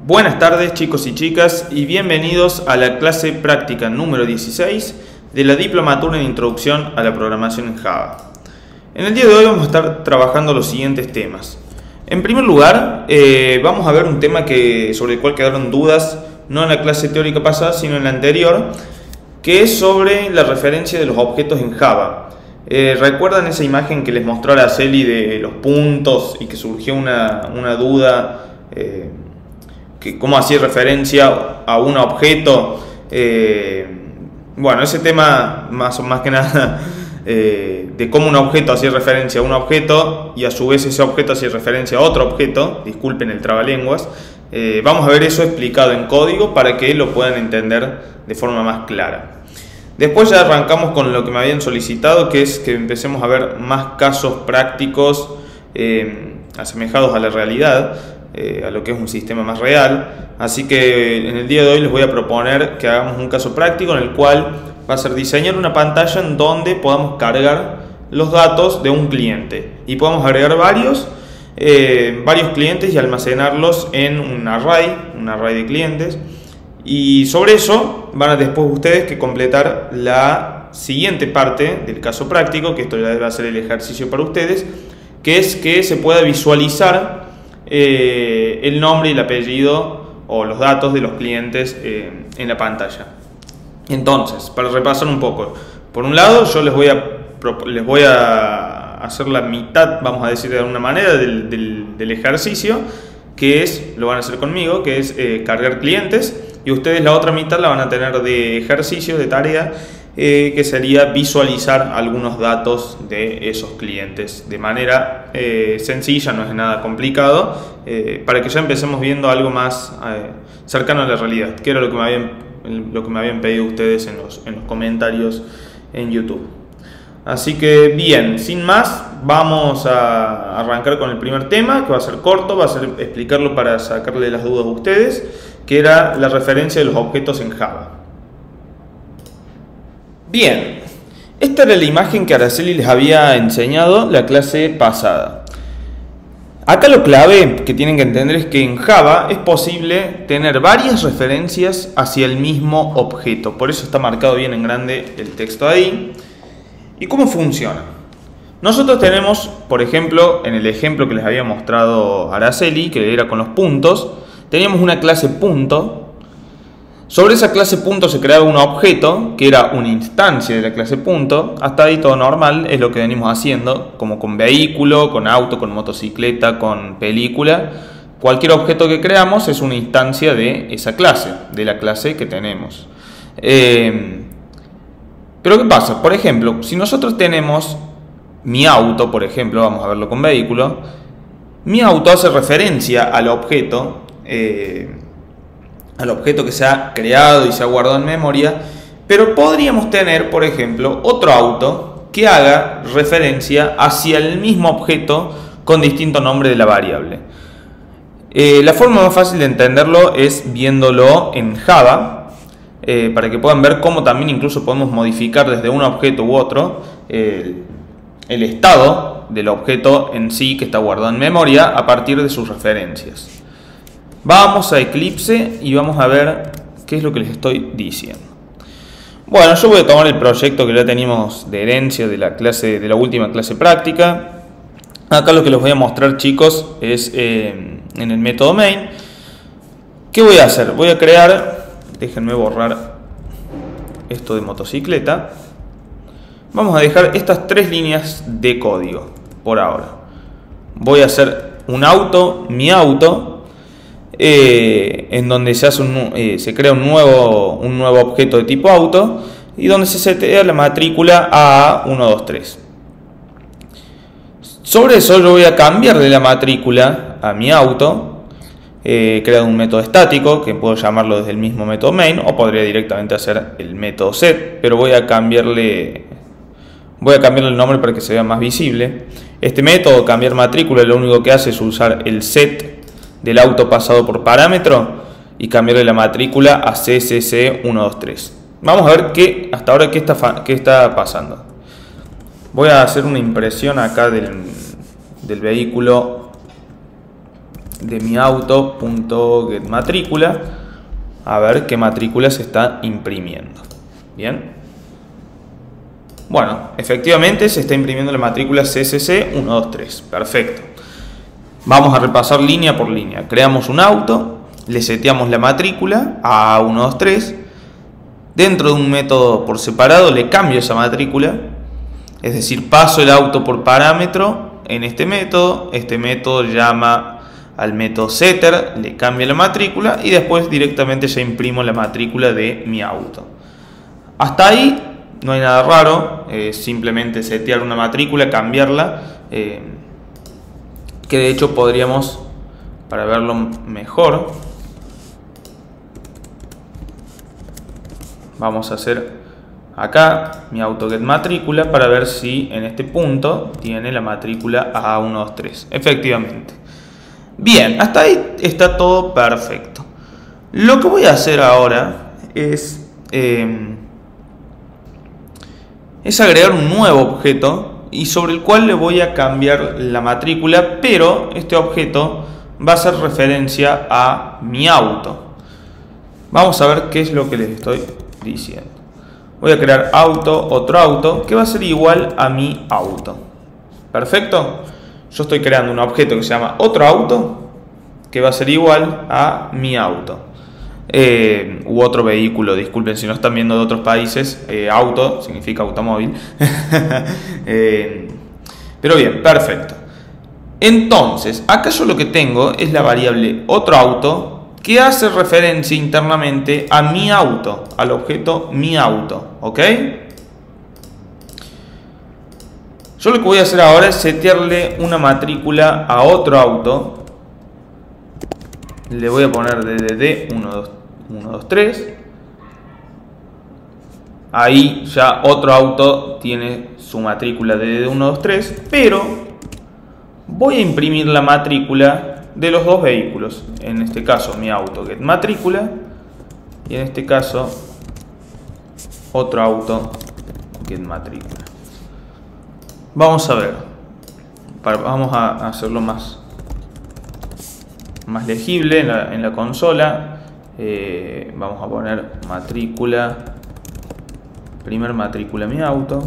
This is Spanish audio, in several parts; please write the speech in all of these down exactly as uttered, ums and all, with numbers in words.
Buenas tardes chicos y chicas y bienvenidos a la clase práctica número dieciséis de la Diplomatura en Introducción a la Programación en Java. En el día de hoy vamos a estar trabajando los siguientes temas. En primer lugar, eh, vamos a ver un tema que, sobre el cual quedaron dudas, no en la clase teórica pasada, sino en la anterior, que es sobre la referencia de los objetos en Java. Eh, ¿Recuerdan esa imagen que les mostró Araceli de los puntos y que surgió una, una duda? Eh, que cómo hacía referencia a un objeto. Eh, bueno, ese tema más, más que nada eh, de cómo un objeto hacía referencia a un objeto y a su vez ese objeto hacía referencia a otro objeto, disculpen el trabalenguas. Eh, vamos a ver eso explicado en código para que lo puedan entender de forma más clara. Después ya arrancamos con lo que me habían solicitado, que es que empecemos a ver más casos prácticos eh, asemejados a la realidad, eh, a lo que es un sistema más real. Así que en el día de hoy les voy a proponer que hagamos un caso práctico en el cual va a ser diseñar una pantalla en donde podamos cargar los datos de un cliente y podamos agregar varios, eh, varios clientes y almacenarlos en un array, un array de clientes. Y sobre eso van a después ustedes que completar la siguiente parte del caso práctico, que esto ya va a ser el ejercicio para ustedes, que es que se pueda visualizar eh, el nombre y el apellido o los datos de los clientes eh, en la pantalla. Entonces, para repasar un poco, por un lado yo les voy a, les voy a hacer la mitad, vamos a decir de alguna manera, del, del, del ejercicio, que es, lo van a hacer conmigo, que es eh, cargar clientes. Y ustedes la otra mitad la van a tener de ejercicio, de tarea, eh, que sería visualizar algunos datos de esos clientes de manera eh, sencilla, no es nada complicado, eh, para que ya empecemos viendo algo más eh, cercano a la realidad, que era lo que me habían, lo que me habían pedido ustedes en los, en los comentarios en YouTube. Así que bien, sin más, vamos a arrancar con el primer tema, que va a ser corto, va a ser explicarlo para sacarle las dudas a ustedes, que era la referencia de los objetos en Java. Bien, esta era la imagen que Araceli les había enseñado la clase pasada. Acá lo clave que tienen que entender es que en Java es posible tener varias referencias hacia el mismo objeto. Por eso está marcado bien en grande el texto ahí. ¿Y cómo funciona? Nosotros tenemos, por ejemplo, en el ejemplo que les había mostrado Araceli, que era con los puntos, teníamos una clase punto. Sobre esa clase punto se creaba un objeto que era una instancia de la clase punto. Hasta ahí todo normal, es lo que venimos haciendo, como con vehículo, con auto, con motocicleta, con película. Cualquier objeto que creamos es una instancia de esa clase, de la clase que tenemos. Eh, pero ¿qué pasa? Por ejemplo, si nosotros tenemos mi auto, por ejemplo, vamos a verlo con vehículo, mi auto hace referencia al objeto, Eh, al objeto que se ha creado y se ha guardado en memoria, pero podríamos tener, por ejemplo, otro auto que haga referencia hacia el mismo objeto con distinto nombre de la variable. Eh, la forma más fácil de entenderlo es viéndolo en Java, eh, para que puedan ver cómo también incluso podemos modificar desde un objeto u otro eh, el estado del objeto en sí que está guardado en memoria a partir de sus referencias. Vamos a Eclipse y vamos a ver qué es lo que les estoy diciendo. Bueno, yo voy a tomar el proyecto que ya teníamos de herencia de la clase, de la última clase práctica. Acá lo que les voy a mostrar, chicos, es eh, en el método main. ¿Qué voy a hacer? Voy a crear, déjenme borrar esto de motocicleta. Vamos a dejar estas tres líneas de código por ahora. Voy a hacer un auto, mi auto. Eh, en donde se, hace un, eh, se crea un nuevo, un nuevo objeto de tipo auto y donde se setea la matrícula A A uno dos tres. Sobre eso yo voy a cambiar de la matrícula a mi auto. He eh, creado un método estático que puedo llamarlo desde el mismo método main o podría directamente hacer el método set, pero voy a cambiarle, voy a cambiarle el nombre para que se vea más visible. Este método, cambiar matrícula, lo único que hace es usar el set del auto pasado por parámetro y cambiarle la matrícula a C C C uno dos tres. Vamos a ver qué, hasta ahora qué está, qué está pasando. Voy a hacer una impresión acá del, del vehículo de mi auto.getMatrícula a ver qué matrícula se está imprimiendo. Bien. Bueno, efectivamente se está imprimiendo la matrícula C C C ciento veintitrés. Perfecto. Vamos a repasar línea por línea. Creamos un auto, le seteamos la matrícula a A ciento veintitrés. Dentro de un método por separado le cambio esa matrícula. Es decir, paso el auto por parámetro en este método. Este método llama al método setter, le cambia la matrícula y después directamente ya imprimo la matrícula de mi auto. Hasta ahí no hay nada raro, eh, simplemente setear una matrícula, cambiarla, eh, que de hecho podríamos, para verlo mejor, vamos a hacer acá mi auto.getMatrícula para ver si en este punto tiene la matrícula A ciento veintitrés. Efectivamente. Bien, hasta ahí está todo perfecto. Lo que voy a hacer ahora es, eh, es agregar un nuevo objeto y sobre el cual le voy a cambiar la matrícula, pero este objeto va a hacer referencia a mi auto. Vamos a ver qué es lo que les estoy diciendo. Voy a crear auto, otro auto, que va a ser igual a mi auto. Perfecto. Yo estoy creando un objeto que se llama otro auto, que va a ser igual a mi auto. Eh, u otro vehículo, disculpen si no están viendo de otros países. Eh, auto significa automóvil. eh, pero bien, perfecto. Entonces, acá yo lo que tengo es la variable otro auto, que hace referencia internamente a mi auto, al objeto mi auto, ¿ok? Yo lo que voy a hacer ahora es setearle una matrícula a otro auto. Le voy a poner D D D ciento veintitrés. Ahí ya otro auto tiene su matrícula D D D ciento veintitrés, pero voy a imprimir la matrícula de los dos vehículos. En este caso mi auto getMatrícula y en este caso otro auto getMatrícula. Vamos a ver, vamos a hacerlo más, más legible en la, en la consola. Eh, vamos a poner matrícula, primer matrícula mi auto.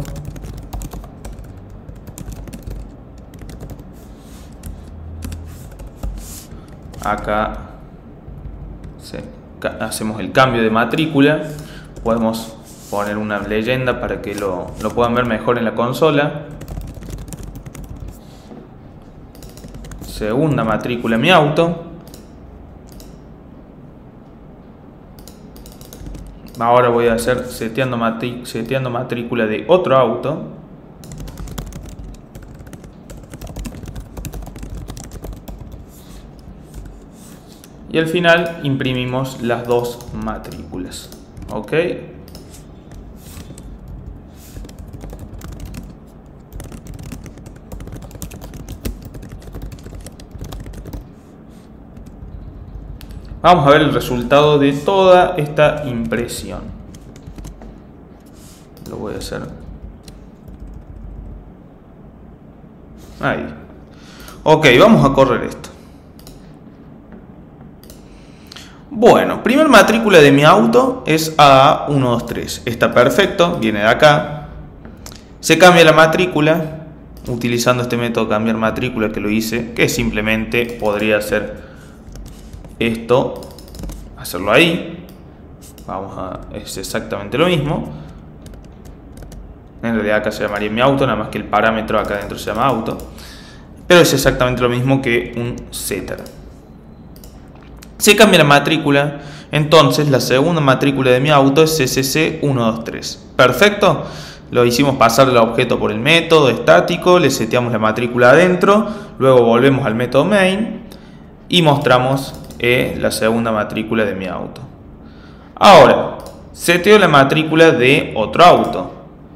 Acá sí, hacemos el cambio de matrícula. Podemos poner una leyenda para que lo, lo puedan ver mejor en la consola. Segunda matrícula mi auto. Ahora voy a hacer seteando, matrí seteando matrícula de otro auto. Y al final imprimimos las dos matrículas. ¿Ok? Vamos a ver el resultado de toda esta impresión. Lo voy a hacer. Ahí. Ok, vamos a correr esto. Bueno, primer matrícula de mi auto es A ciento veintitrés. Está perfecto, viene de acá. Se cambia la matrícula utilizando este método cambiar matrícula que lo hice, que simplemente podría ser esto, hacerlo ahí. Vamos a, es exactamente lo mismo. En realidad acá se llamaría mi auto, nada más que el parámetro acá adentro se llama auto, pero es exactamente lo mismo que un setter. Se cambia la matrícula, entonces la segunda matrícula de mi auto es C C C ciento veintitrés. Perfecto, lo hicimos pasar el objeto por el método estático, le seteamos la matrícula adentro, luego volvemos al método main y mostramos eh, la segunda matrícula de mi auto. Ahora, seteo la matrícula de otro auto.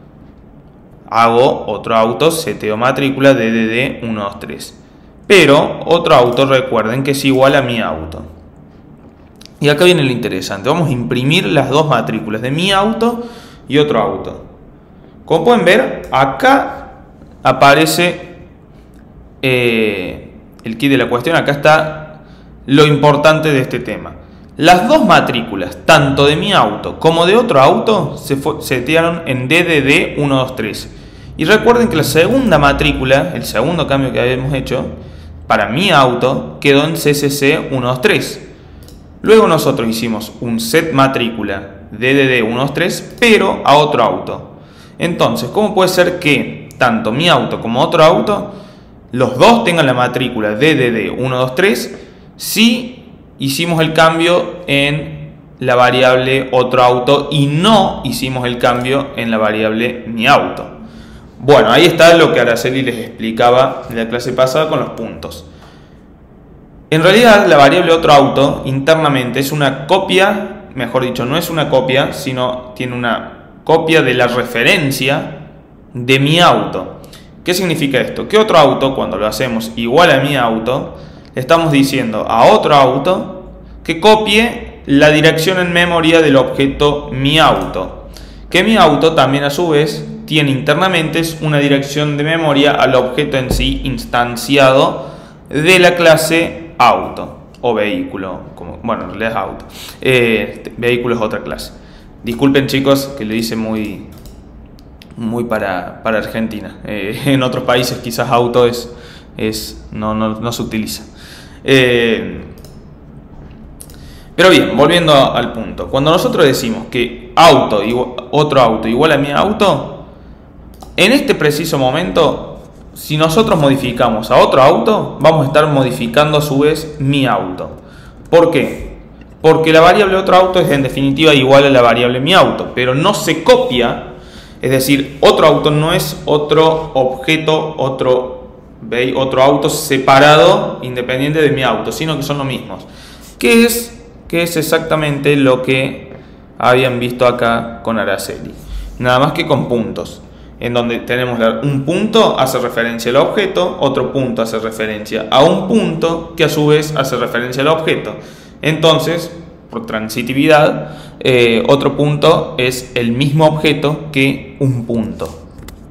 Hago otro auto, seteo matrícula D D D ciento veintitrés. Pero otro auto, recuerden que es igual a mi auto. Y acá viene lo interesante. Vamos a imprimir las dos matrículas de mi auto y otro auto. Como pueden ver, acá aparece eh, el kit de la cuestión. Acá está lo importante de este tema. Las dos matrículas, tanto de mi auto como de otro auto, se setearon en D D D uno dos tres. Y recuerden que la segunda matrícula, el segundo cambio que habíamos hecho, para mi auto, quedó en C C C uno dos tres. Luego nosotros hicimos un set matrícula D D D uno dos tres, pero a otro auto. Entonces, ¿cómo puede ser que tanto mi auto como otro auto, los dos tengan la matrícula D D D uno dos tres, si hicimos el cambio en la variable otro auto y no hicimos el cambio en la variable mi auto? Bueno, ahí está lo que Araceli les explicaba en la clase pasada con los puntos. En realidad, la variable otro auto internamente es una copia, mejor dicho, no es una copia, sino tiene una copia de la referencia de mi auto. ¿Qué significa esto? Que otro auto, cuando lo hacemos igual a mi auto, le estamos diciendo a otro auto que copie la dirección en memoria del objeto mi auto. Que mi auto también a su vez tiene internamente una dirección de memoria al objeto en sí instanciado de la clase auto o vehículo, como, bueno, en realidad es auto. Eh, vehículo es otra clase. Disculpen chicos que lo hice muy, muy para, para Argentina. Eh, en otros países quizás auto es, es, no, no, no se utiliza. Eh, pero bien, volviendo al punto. Cuando nosotros decimos que auto igual, otro auto igual a mi auto, en este preciso momento, si nosotros modificamos a otro auto, vamos a estar modificando a su vez mi auto. ¿Por qué? Porque la variable otro auto es en definitiva igual a la variable mi auto, pero no se copia. Es decir, otro auto no es otro objeto, otro, otro auto separado, independiente de mi auto, sino que son los mismos. ¿Qué es, qué es exactamente lo que habían visto acá con Araceli? Nada más que con puntos, en donde tenemos un punto hace referencia al objeto, otro punto hace referencia a un punto que a su vez hace referencia al objeto. Entonces, por transitividad, eh, otro punto es el mismo objeto que un punto.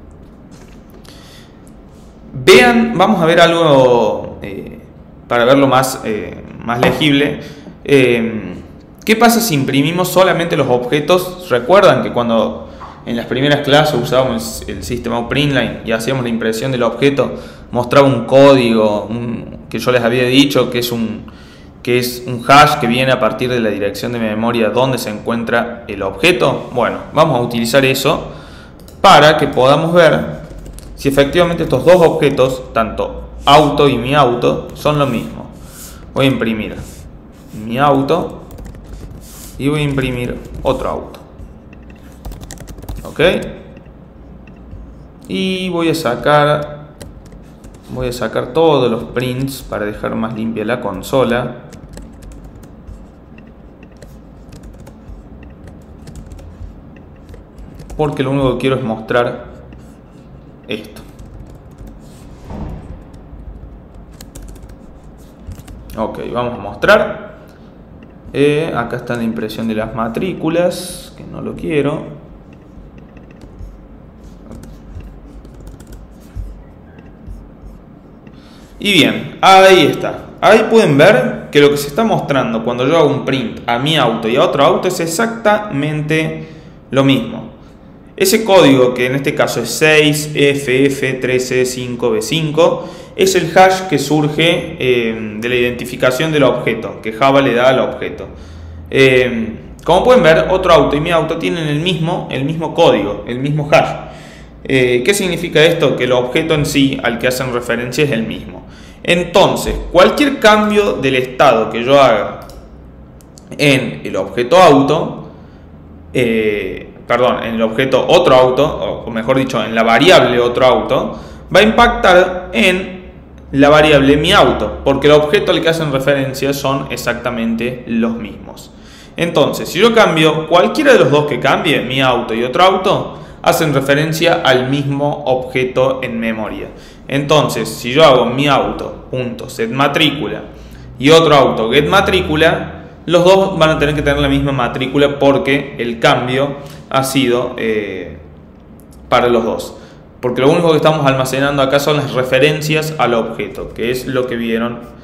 Vean, vamos a ver algo eh, para verlo más, eh, más legible. Eh, ¿Qué pasa si imprimimos solamente los objetos? Recuerdan que cuando en las primeras clases usábamos el sistema Printline y hacíamos la impresión del objeto, mostraba un código un, que yo les había dicho que es un, que es un hash que viene a partir de la dirección de memoria donde se encuentra el objeto. Bueno, vamos a utilizar eso para que podamos ver si efectivamente estos dos objetos, tanto auto y mi auto, son lo mismo. Voy a imprimir mi auto y voy a imprimir otro auto. Ok, y voy a sacar voy a sacar todos los prints para dejar más limpia la consola. Porque lo único que quiero es mostrar esto. Ok, vamos a mostrar. Eh, acá está la impresión de las matrículas, que no lo quiero. Y bien, ahí está. Ahí pueden ver que lo que se está mostrando cuando yo hago un print a mi auto y a otro auto es exactamente lo mismo. Ese código, que en este caso es seis F F trece cinco B cinco, es el hash que surge eh, de la identificación del objeto, que Java le da al objeto. Eh, como pueden ver, otro auto y mi auto tienen el mismo, el mismo código, el mismo hash. Eh, ¿Qué significa esto? Que el objeto en sí al que hacen referencia es el mismo. Entonces, cualquier cambio del estado que yo haga en el objeto auto, eh, perdón, en el objeto otro auto, o mejor dicho, en la variable otro auto, va a impactar en la variable mi auto, porque el objeto al que hacen referencia son exactamente los mismos. Entonces, si yo cambio cualquiera de los dos que cambie, mi auto y otro auto, hacen referencia al mismo objeto en memoria. Entonces, si yo hago mi auto punto set matrícula y otro auto get matrícula, los dos van a tener que tener la misma matrícula porque el cambio ha sido eh, para los dos. Porque lo único que estamos almacenando acá son las referencias al objeto, que es lo que vieron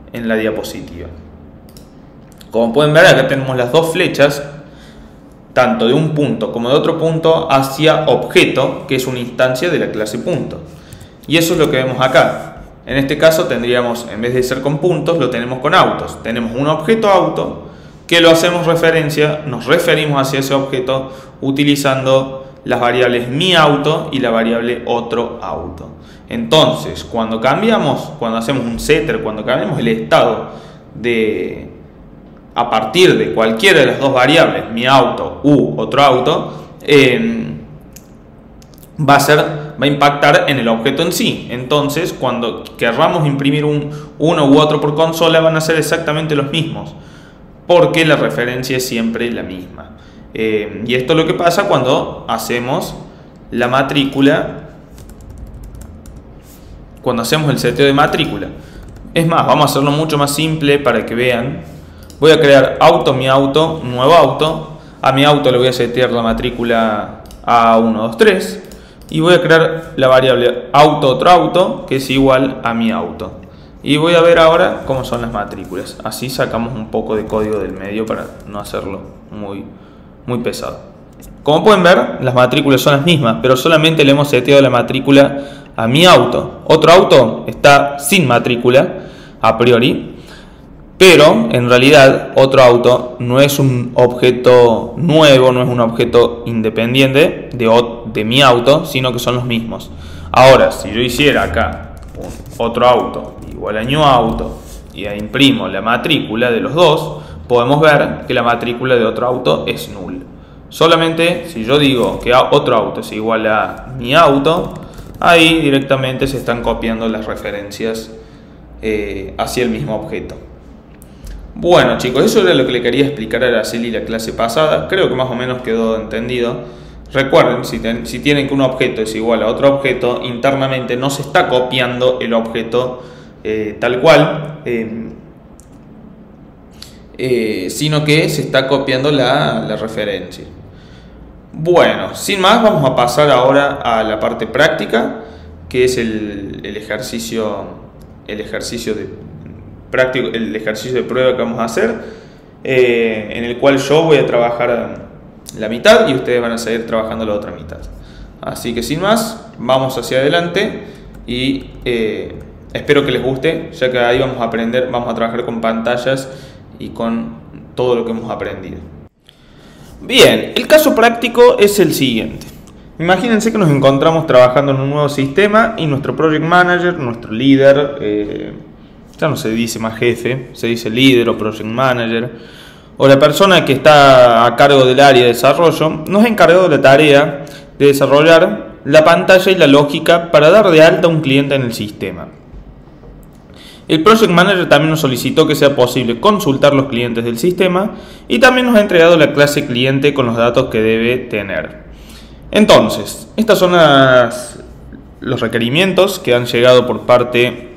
en la diapositiva. Como pueden ver, acá tenemos las dos flechas, tanto de un punto como de otro punto, hacia objeto, que es una instancia de la clase punto. Y eso es lo que vemos acá. En este caso tendríamos, en vez de ser con puntos, lo tenemos con autos. Tenemos un objeto auto que lo hacemos referencia, nos referimos hacia ese objeto utilizando las variables mi auto y la variable otro auto. Entonces, cuando cambiamos, cuando hacemos un setter, cuando cambiamos el estado de a partir de cualquiera de las dos variables, mi auto u otro auto, eh, va a ser, va a impactar en el objeto en sí. Entonces, cuando querramos imprimir un, uno u otro por consola, van a ser exactamente los mismos, porque la referencia es siempre la misma. Eh, y esto es lo que pasa cuando hacemos la matrícula, cuando hacemos el seteo de matrícula. Es más, vamos a hacerlo mucho más simple para que vean. Voy a crear auto, mi auto, nuevo auto. A mi auto le voy a setear la matrícula A uno dos tres. Y voy a crear la variable auto otro auto, que es igual a mi auto. Y voy a ver ahora cómo son las matrículas. Así sacamos un poco de código del medio para no hacerlo muy, muy pesado. Como pueden ver, las matrículas son las mismas, pero solamente le hemos seteado la matrícula a mi auto. Otro auto está sin matrícula a priori, pero en realidad otro auto no es un objeto nuevo, no es un objeto independiente de, de mi auto, sino que son los mismos. Ahora, si yo hiciera acá un otro auto igual a new auto y imprimo la matrícula de los dos, podemos ver que la matrícula de otro auto es null. Solamente si yo digo que otro auto es igual a mi auto, ahí directamente se están copiando las referencias eh, hacia el mismo objeto. Bueno chicos, eso era lo que le quería explicar a Araceli la clase pasada. Creo que más o menos quedó entendido. Recuerden, si, ten, si tienen que un objeto es igual a otro objeto, internamente no se está copiando el objeto eh, tal cual, eh, eh, sino que se está copiando la, la referencia. Bueno, sin más, vamos a pasar ahora a la parte práctica, que es el, el ejercicio, el ejercicio de práctico, el ejercicio de prueba que vamos a hacer, eh, en el cual yo voy a trabajar la mitad y ustedes van a seguir trabajando la otra mitad. Así que sin más, vamos hacia adelante y eh, espero que les guste, ya que ahí vamos a aprender, vamos a trabajar con pantallas y con todo lo que hemos aprendido. Bien, el caso práctico es el siguiente. Imagínense que nos encontramos trabajando en un nuevo sistema y nuestro project manager, nuestro líder, eh, ya no se dice más jefe, se dice líder o project manager, o la persona que está a cargo del área de desarrollo, nos ha encargado de la tarea de desarrollar la pantalla y la lógica para dar de alta a un cliente en el sistema. El Project Manager también nos solicitó que sea posible consultar los clientes del sistema y también nos ha entregado la clase cliente con los datos que debe tener. Entonces, estos son las, los requerimientos que han llegado por parte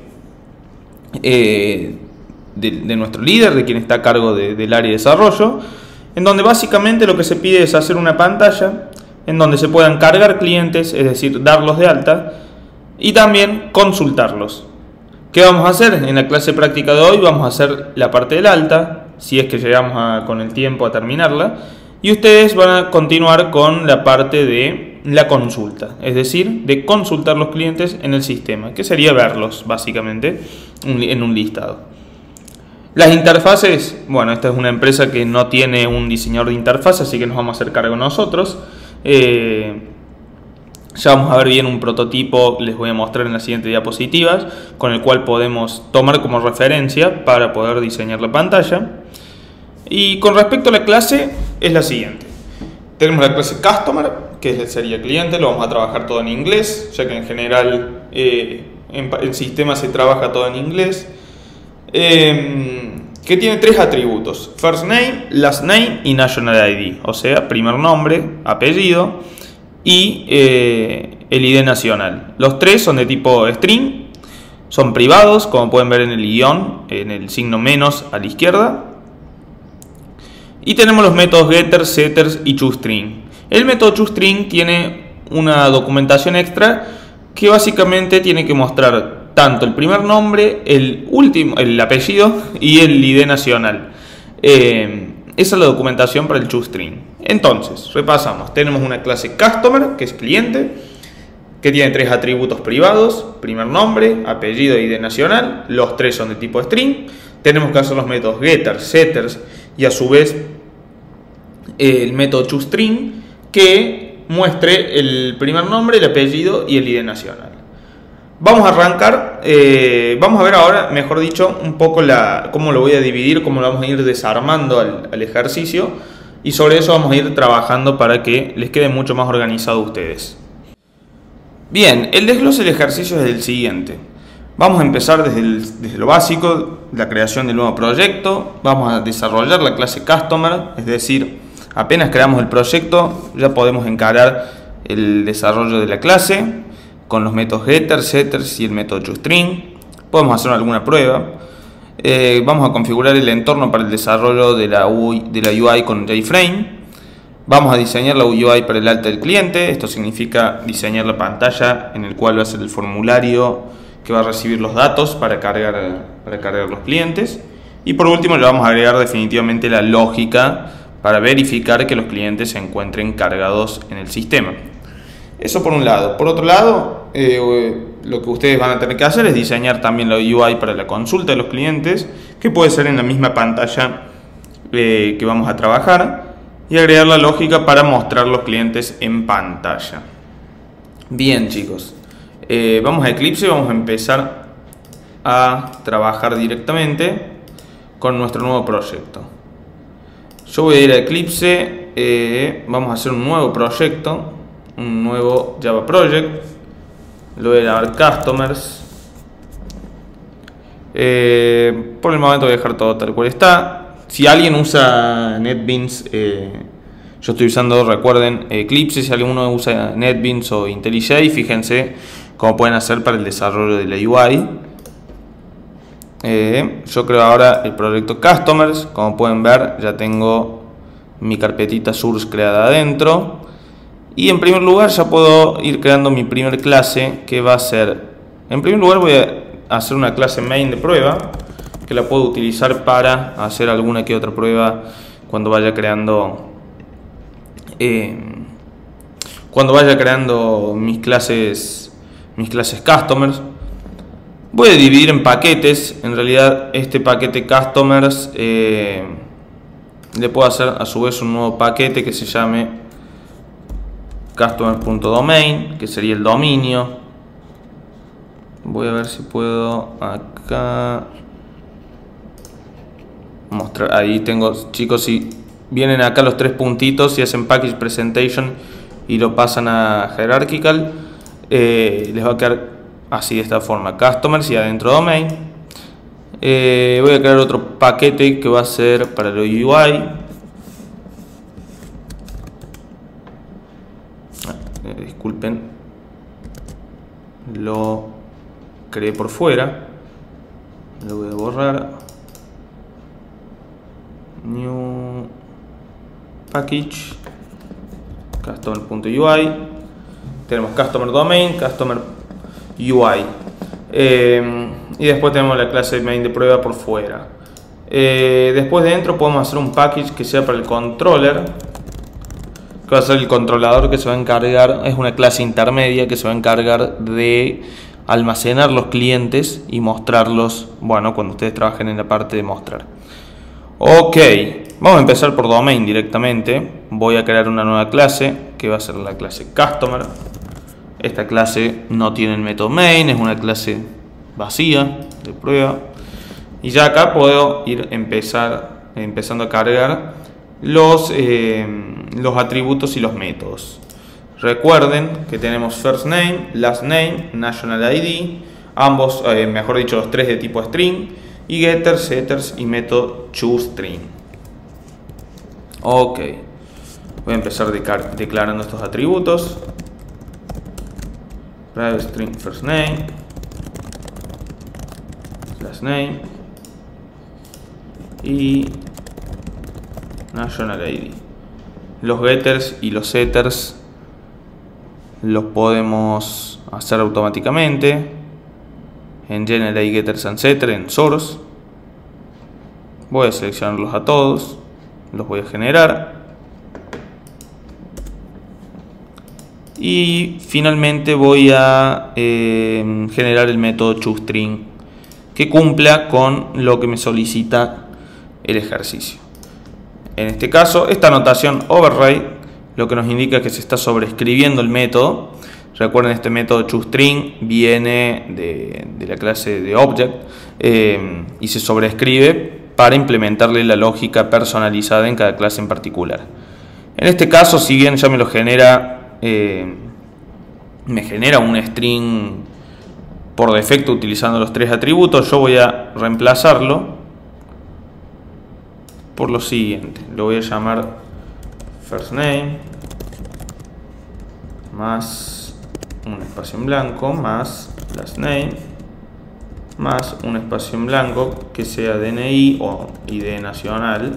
eh, de, de nuestro líder, de quien está a cargo de, del área de desarrollo, en donde básicamente lo que se pide es hacer una pantalla en donde se puedan cargar clientes, es decir, darlos de alta, y también consultarlos. ¿Qué vamos a hacer? En la clase práctica de hoy vamos a hacer la parte del alta, si es que llegamos a, con el tiempo a terminarla, y ustedes van a continuar con la parte de la consulta, es decir, de consultar los clientes en el sistema, que sería verlos básicamente en un listado. Las interfaces, bueno, esta es una empresa que no tiene un diseñador de interfaz, así que nos vamos a hacer cargo nosotros. Eh, Ya vamos a ver bien un prototipo, les voy a mostrar en las siguientes diapositivas, con el cual podemos tomar como referencia para poder diseñar la pantalla. Y con respecto a la clase, es la siguiente. Tenemos la clase Customer, que sería cliente, lo vamos a trabajar todo en inglés, ya que en general eh, en el sistema se trabaja todo en inglés. Eh, que tiene tres atributos: First Name, Last Name y National I D, o sea, primer nombre, apellido y eh, el I D nacional. Los tres son de tipo string, son privados, como pueden ver en el guión, en el signo menos a la izquierda. Y tenemos los métodos getter, setters y toString. El método toString tiene una documentación extra que básicamente tiene que mostrar tanto el primer nombre, el último, el apellido y el I D nacional. Eh, esa es la documentación para el toString. Entonces, repasamos. Tenemos una clase Customer, que es cliente, que tiene tres atributos privados: primer nombre, apellido y I D nacional. Los tres son de tipo string. Tenemos que hacer los métodos getter, setters y a su vez el método toString que muestre el primer nombre, el apellido y el I D nacional. Vamos a arrancar, eh, vamos a ver ahora, mejor dicho, un poco la, cómo lo voy a dividir, cómo lo vamos a ir desarmando al, al ejercicio, y sobre eso vamos a ir trabajando para que les quede mucho más organizado a ustedes. Bien, el desglose del ejercicio es el siguiente. Vamos a empezar desde, el, desde lo básico, la creación del nuevo proyecto. Vamos a desarrollar la clase Customer, es decir, apenas creamos el proyecto ya podemos encarar el desarrollo de la clase con los métodos getter, setters y el método toString. Podemos hacer alguna prueba. Eh, vamos a configurar el entorno para el desarrollo de la, U I, de la U I con JFrame. Vamos a diseñar la U I para el alta del cliente. Esto significa diseñar la pantalla en el cual va a ser el formulario que va a recibir los datos para cargar, para cargar los clientes. Y por último le vamos a agregar definitivamente la lógica para verificar que los clientes se encuentren cargados en el sistema. Eso por un lado. Por otro lado, eh, lo que ustedes van a tener que hacer es diseñar también la U I para la consulta de los clientes, que puede ser en la misma pantalla eh, que vamos a trabajar, y agregar la lógica para mostrar los clientes en pantalla. Bien, chicos, eh, vamos a Eclipse y vamos a empezar a trabajar directamente con nuestro nuevo proyecto. Yo voy a ir a Eclipse, eh, vamos a hacer un nuevo proyecto, un nuevo Java Project. Lo voy a llamar Customers. Eh, por el momento voy a dejar todo tal cual está. Si alguien usa NetBeans, eh, yo estoy usando, recuerden, Eclipse. Si alguno usa NetBeans o IntelliJ, fíjense cómo pueden hacer para el desarrollo de la U I. Eh, yo creo ahora el proyecto Customers. Como pueden ver, ya tengo mi carpetita source creada adentro. Y en primer lugar ya puedo ir creando mi primer clase, que va a ser, en primer lugar voy a hacer una clase main de prueba, que la puedo utilizar para hacer alguna que otra prueba cuando vaya creando eh, cuando vaya creando mis clases mis clases customers. Voy a dividir en paquetes. En realidad este paquete customers eh, le puedo hacer a su vez un nuevo paquete que se llame customer.domain, que sería el dominio. Voy a ver si puedo acá mostrar. Ahí tengo, chicos, si vienen acá los tres puntitos y hacen package presentation y lo pasan a hierarchical, eh, les va a quedar así, de esta forma: customers y adentro domain. Eh, voy a crear otro paquete que va a ser para la U I. Eh, disculpen, lo creé por fuera, lo voy a borrar. New package customer.ui. Tenemos customer domain, customer U I, eh, y después tenemos la clase main de prueba por fuera. Eh, después dentro podemos hacer un package que sea para el controller, que va a ser el controlador que se va a encargar, es una clase intermedia que se va a encargar de almacenar los clientes y mostrarlos, bueno, cuando ustedes trabajen en la parte de mostrar. Ok, vamos a empezar por domain directamente. Voy a crear una nueva clase que va a ser la clase customer. Esta clase no tiene el método main, es una clase vacía de prueba. Y ya acá puedo ir empezar, empezando a cargar los, eh, los atributos y los métodos. Recuerden que tenemos first name, last name, national I D, ambos, eh, mejor dicho, los tres de tipo string, y getters, setters y método toString. Ok, voy a empezar declarando estos atributos. Private string first name, last name y national I D. Los getters y los setters los podemos hacer automáticamente. en Generate Getters and Setters, en Source. Voy a seleccionarlos a todos, los voy a generar. Y finalmente voy a eh, generar el método toString que cumpla con lo que me solicita el ejercicio. En este caso, esta notación override lo que nos indica que se está sobreescribiendo el método. Recuerden, este método toString viene de, de la clase de Object eh, y se sobreescribe para implementarle la lógica personalizada en cada clase en particular. En este caso, si bien ya me lo genera, eh, me genera un string por defecto utilizando los tres atributos, yo voy a reemplazarlo por lo siguiente. Lo voy a llamar first name más un espacio en blanco más last name más un espacio en blanco que sea D N I o I D nacional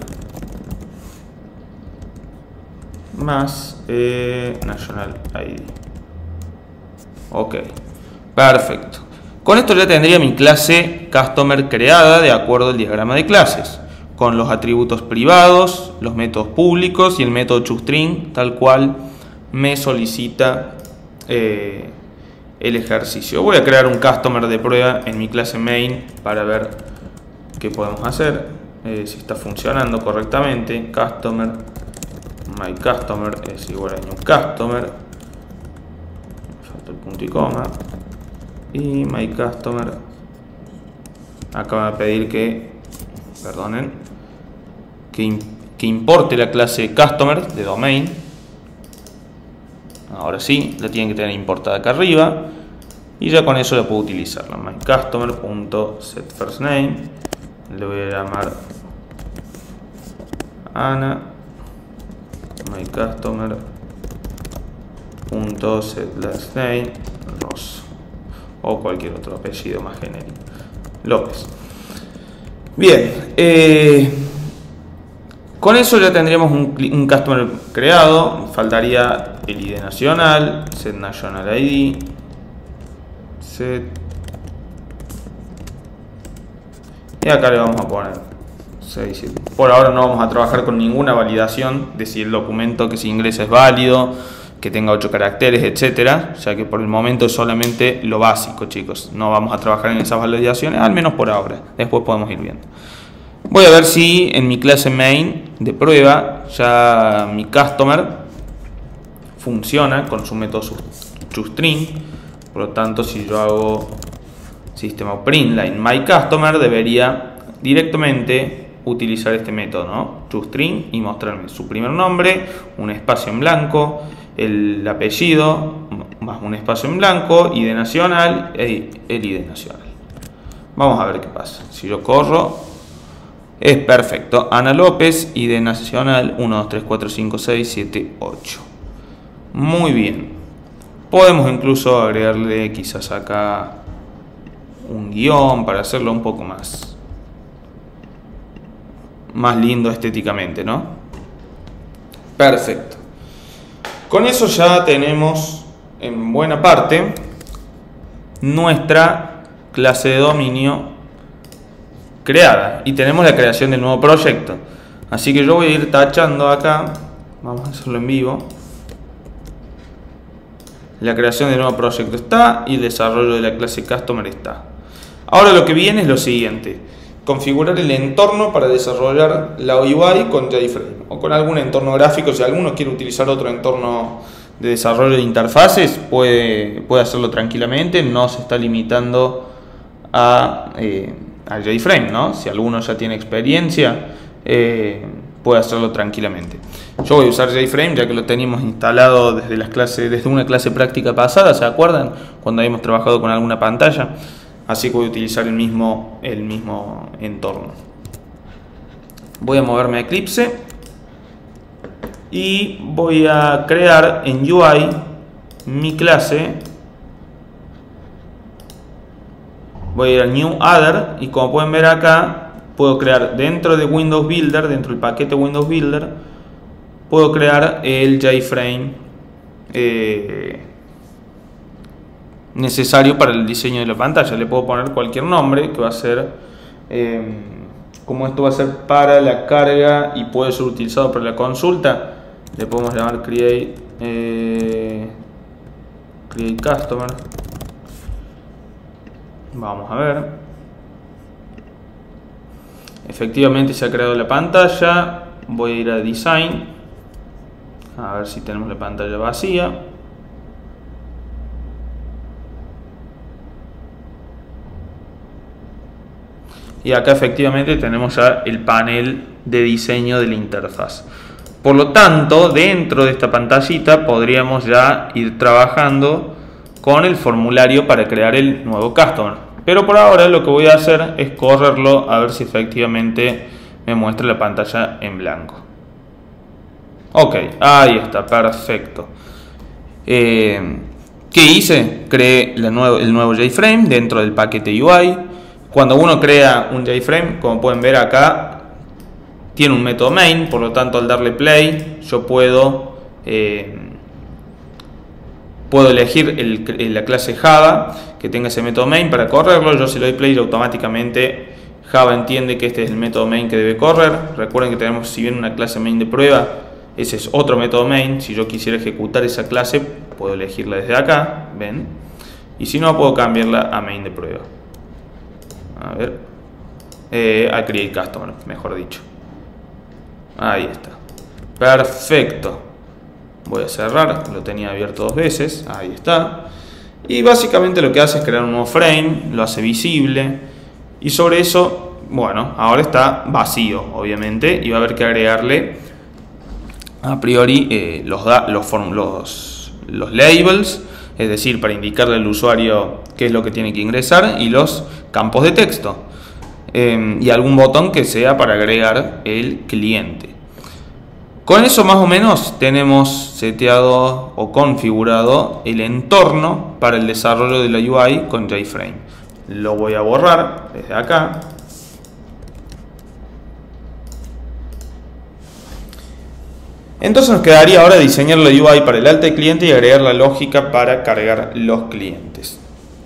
más eh, National I D. Ok, perfecto. Con esto ya tendría mi clase Customer creada de acuerdo al diagrama de clases, con los atributos privados, los métodos públicos y el método toString tal cual me solicita eh, el ejercicio. Voy a crear un customer de prueba en mi clase main para ver qué podemos hacer, eh, si está funcionando correctamente. Customer, my customer es igual a new customer, me falta el punto y coma, y my customer acaba de pedir que, perdonen, que, que importe la clase customer de domain. Ahora sí, la tienen que tener importada acá arriba y ya con eso la puedo utilizar. My customer.setFirstName, le voy a llamar Ana. My customer.setLastName Ross, o cualquier otro apellido más genérico, López. Bien, eh, con eso ya tendríamos un, un customer creado. Faltaría el I D nacional, set national I D, set, y acá le vamos a poner seis, siete. Por ahora no vamos a trabajar con ninguna validación de si el documento que se ingresa es válido, que tenga ocho caracteres, etcétera, ya que por el momento es solamente lo básico, chicos. No vamos a trabajar en esas validaciones, al menos por ahora. Después podemos ir viendo. Voy a ver si en mi clase main de prueba ya mi customer funciona con su método toString. Por lo tanto, si yo hago sistema printline my customer, debería directamente utilizar este método, ¿no? toString, y mostrarme su primer nombre, un espacio en blanco, el apellido más un espacio en blanco, I D nacional y el I D nacional. Vamos a ver qué pasa. Si yo corro, es perfecto. Ana López, I D nacional uno, dos, tres, cuatro, cinco, seis, siete, ocho. Muy bien. Podemos incluso agregarle quizás acá un guión para hacerlo un poco más más lindo estéticamente, ¿no? Perfecto. Con eso ya tenemos en buena parte nuestra clase de dominio creada y tenemos la creación del nuevo proyecto. Así que yo voy a ir tachando acá, vamos a hacerlo en vivo. La creación del nuevo proyecto está y el desarrollo de la clase Customer está. Ahora lo que viene es lo siguiente: configurar el entorno para desarrollar la U I con JFrame o con algún entorno gráfico. Si alguno quiere utilizar otro entorno de desarrollo de interfaces, puede, puede hacerlo tranquilamente, no se está limitando a, eh, a JFrame, ¿no? Si alguno ya tiene experiencia, eh, puede hacerlo tranquilamente. Yo voy a usar JFrame ya que lo teníamos instalado desde las clases, desde una clase práctica pasada, ¿se acuerdan? Cuando habíamos trabajado con alguna pantalla. Así que voy a utilizar el mismo, el mismo entorno. Voy a moverme a Eclipse y voy a crear en U I mi clase. Voy a ir a New Other y como pueden ver acá, puedo crear dentro de Windows Builder, dentro del paquete Windows Builder, puedo crear el JFrame eh, necesario para el diseño de la pantalla. Le puedo poner cualquier nombre que va a ser, eh, como esto va a ser para la carga y puede ser utilizado para la consulta, le podemos llamar create, eh, create customer. Vamos a ver. Efectivamente se ha creado la pantalla. Voy a ir a design, a ver si tenemos la pantalla vacía. Y acá efectivamente tenemos ya el panel de diseño de la interfaz. Por lo tanto, dentro de esta pantallita podríamos ya ir trabajando con el formulario para crear el nuevo customer. Pero por ahora lo que voy a hacer es correrlo a ver si efectivamente me muestra la pantalla en blanco. Ok, ahí está, perfecto. Eh, ¿Qué hice? Creé la nuevo, el nuevo JFrame dentro del paquete U I. Cuando uno crea un JFrame, como pueden ver acá, tiene un método main, por lo tanto al darle play yo puedo eh, puedo elegir el, la clase Java que tenga ese método main para correrlo. Yo si le doy play automáticamente Java entiende que este es el método main que debe correr. Recuerden que tenemos, si bien una clase main de prueba, ese es otro método main. Si yo quisiera ejecutar esa clase puedo elegirla desde acá, ven, y si no puedo cambiarla a main de prueba. A ver, eh, a create customer, mejor dicho. Ahí está, perfecto. Voy a cerrar, lo tenía abierto dos veces, ahí está. Y básicamente lo que hace es crear un nuevo frame, lo hace visible. Y sobre eso, bueno, ahora está vacío, obviamente. Y va a haber que agregarle a priori eh, los, los, los, los labels, es decir, para indicarle al usuario qué es lo que tiene que ingresar, y los campos de texto. Eh, y algún botón que sea para agregar el cliente. Con eso más o menos tenemos seteado o configurado el entorno para el desarrollo de la U I con JFrame. Lo voy a borrar desde acá. Entonces nos quedaría ahora diseñar la U I para el alta de cliente y agregar la lógica para cargar los clientes.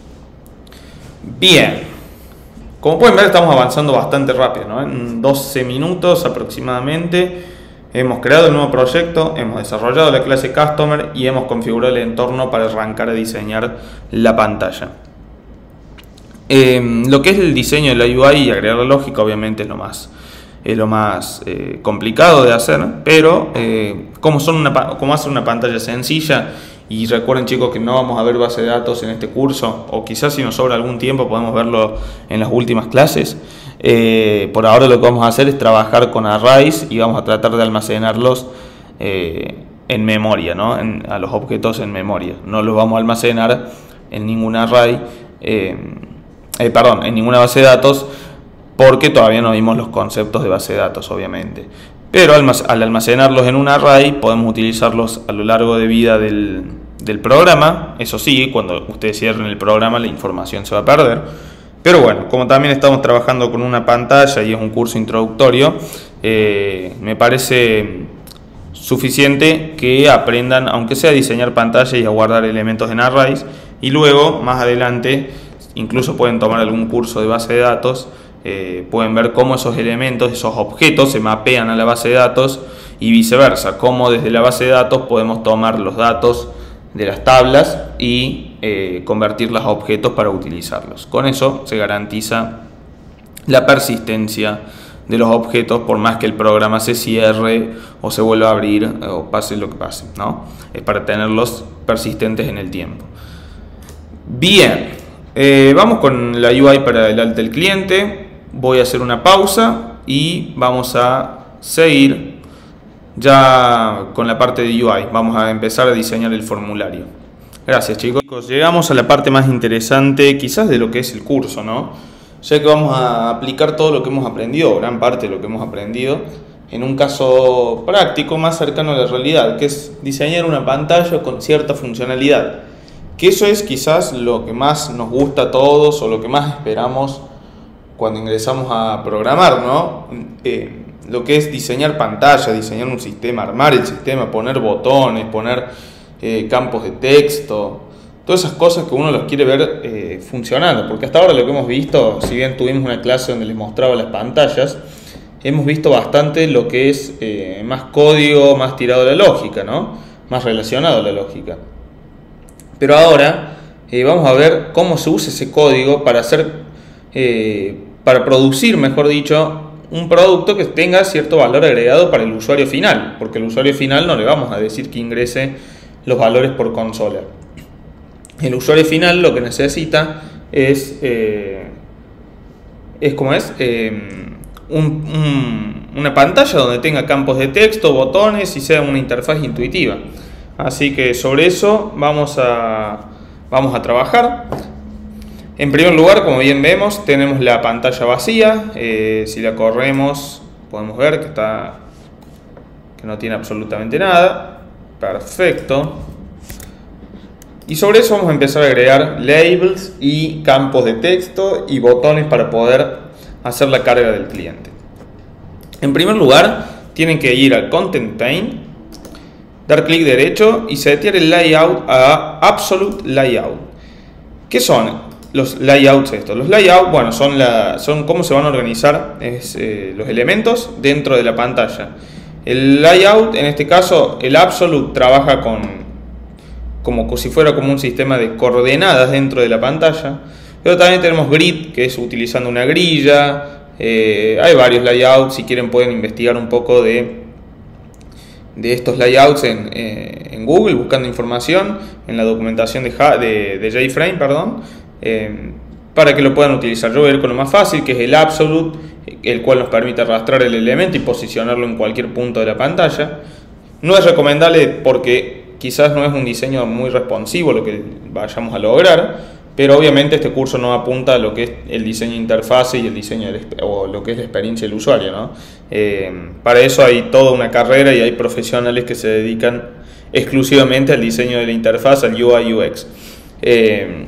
Bien. Como pueden ver, estamos avanzando bastante rápido, ¿no? En doce minutos aproximadamente hemos creado el nuevo proyecto, hemos desarrollado la clase Customer y hemos configurado el entorno para arrancar a diseñar la pantalla. Eh, lo que es el diseño de la U I y agregar la lógica obviamente es lo más, es lo más eh, complicado de hacer, pero eh, como, son una, como hacer una pantalla sencilla. Y recuerden, chicos, que no vamos a ver base de datos en este curso, o quizás si nos sobra algún tiempo podemos verlo en las últimas clases. Eh, por ahora lo que vamos a hacer es trabajar con arrays y vamos a tratar de almacenarlos eh, en memoria, ¿no? En, a los objetos en memoria. No los vamos a almacenar en ningún array, eh, eh, perdón, en ninguna base de datos, porque todavía no vimos los conceptos de base de datos, obviamente. Pero al almacenarlos en un array podemos utilizarlos a lo largo de vida del, del programa. Eso sí, cuando ustedes cierren el programa la información se va a perder. Pero bueno, como también estamos trabajando con una pantalla y es un curso introductorio, eh, me parece suficiente que aprendan, aunque sea a diseñar pantallas y a guardar elementos en arrays. Y luego, más adelante, incluso pueden tomar algún curso de base de datos. Eh, pueden ver cómo esos elementos, esos objetos se mapean a la base de datos y viceversa, cómo desde la base de datos podemos tomar los datos de las tablas y eh, convertirlos a objetos para utilizarlos. Con eso se garantiza la persistencia de los objetos por más que el programa se cierre o se vuelva a abrir o pase lo que pase, ¿no? Es para tenerlos persistentes en el tiempo. Bien, eh, vamos con la U I para el alta del cliente. Voy a hacer una pausa y vamos a seguir ya con la parte de U I. Vamos a empezar a diseñar el formulario. Gracias, chicos. Llegamos a la parte más interesante quizás de lo que es el curso, ¿no? Ya que vamos a aplicar todo lo que hemos aprendido, gran parte de lo que hemos aprendido, en un caso práctico más cercano a la realidad, que es diseñar una pantalla con cierta funcionalidad. Que eso es quizás lo que más nos gusta a todos o lo que más esperamos cuando ingresamos a programar, ¿no? Eh, lo que es diseñar pantalla, diseñar un sistema, armar el sistema, poner botones, poner eh, campos de texto, todas esas cosas que uno los quiere ver eh, funcionando, porque hasta ahora lo que hemos visto, si bien tuvimos una clase donde les mostraba las pantallas, hemos visto bastante lo que es eh, más código, más tirado a la lógica, ¿no? Más relacionado a la lógica. Pero ahora eh, vamos a ver cómo se usa ese código para hacer, eh, para producir, mejor dicho, un producto que tenga cierto valor agregado para el usuario final, porque el usuario final no le vamos a decir que ingrese los valores por consola. El usuario final lo que necesita es, eh, es como es, eh, un, un, una pantalla donde tenga campos de texto, botones y sea una interfaz intuitiva. Así que sobre eso vamos a, vamos a trabajar. En primer lugar, como bien vemos, tenemos la pantalla vacía. Eh, si la corremos podemos ver que, está, que no tiene absolutamente nada. Perfecto. Y sobre eso vamos a empezar a agregar labels y campos de texto y botones para poder hacer la carga del cliente. En primer lugar, tienen que ir al Content Pane, dar clic derecho y setear el layout a Absolute Layout. ¿Qué son los layouts estos? Los layouts, bueno, son, la, son cómo se van a organizar es, eh, los elementos dentro de la pantalla. El layout, en este caso, el Absolute trabaja con como si fuera como un sistema de coordenadas dentro de la pantalla, pero también tenemos grid, que es utilizando una grilla. Eh, hay varios layouts, si quieren pueden investigar un poco de, de estos layouts en, eh, en Google, buscando información en la documentación de, de, de JFrame, perdón, eh, para que lo puedan utilizar. Yo voy a ir con lo más fácil, que es el Absolute, el cual nos permite arrastrar el elemento y posicionarlo en cualquier punto de la pantalla. No es recomendable porque quizás no es un diseño muy responsivo lo que vayamos a lograr, pero obviamente este curso no apunta a lo que es el diseño de interfase y el diseño del, o lo que es la experiencia del usuario, ¿no? Eh, para eso hay toda una carrera y hay profesionales que se dedican exclusivamente al diseño de la interfaz, al U I U X. Eh,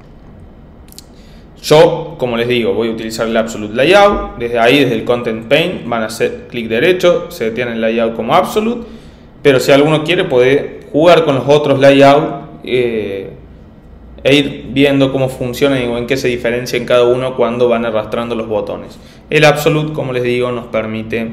yo, como les digo, voy a utilizar el Absolute Layout. Desde ahí, desde el Content Pane, van a hacer clic derecho, se tiene el layout como Absolute, pero si alguno quiere puede jugar con los otros layouts eh, e ir viendo cómo funcionan y en qué se diferencian cada uno cuando van arrastrando los botones. El Absolute, como les digo, nos permite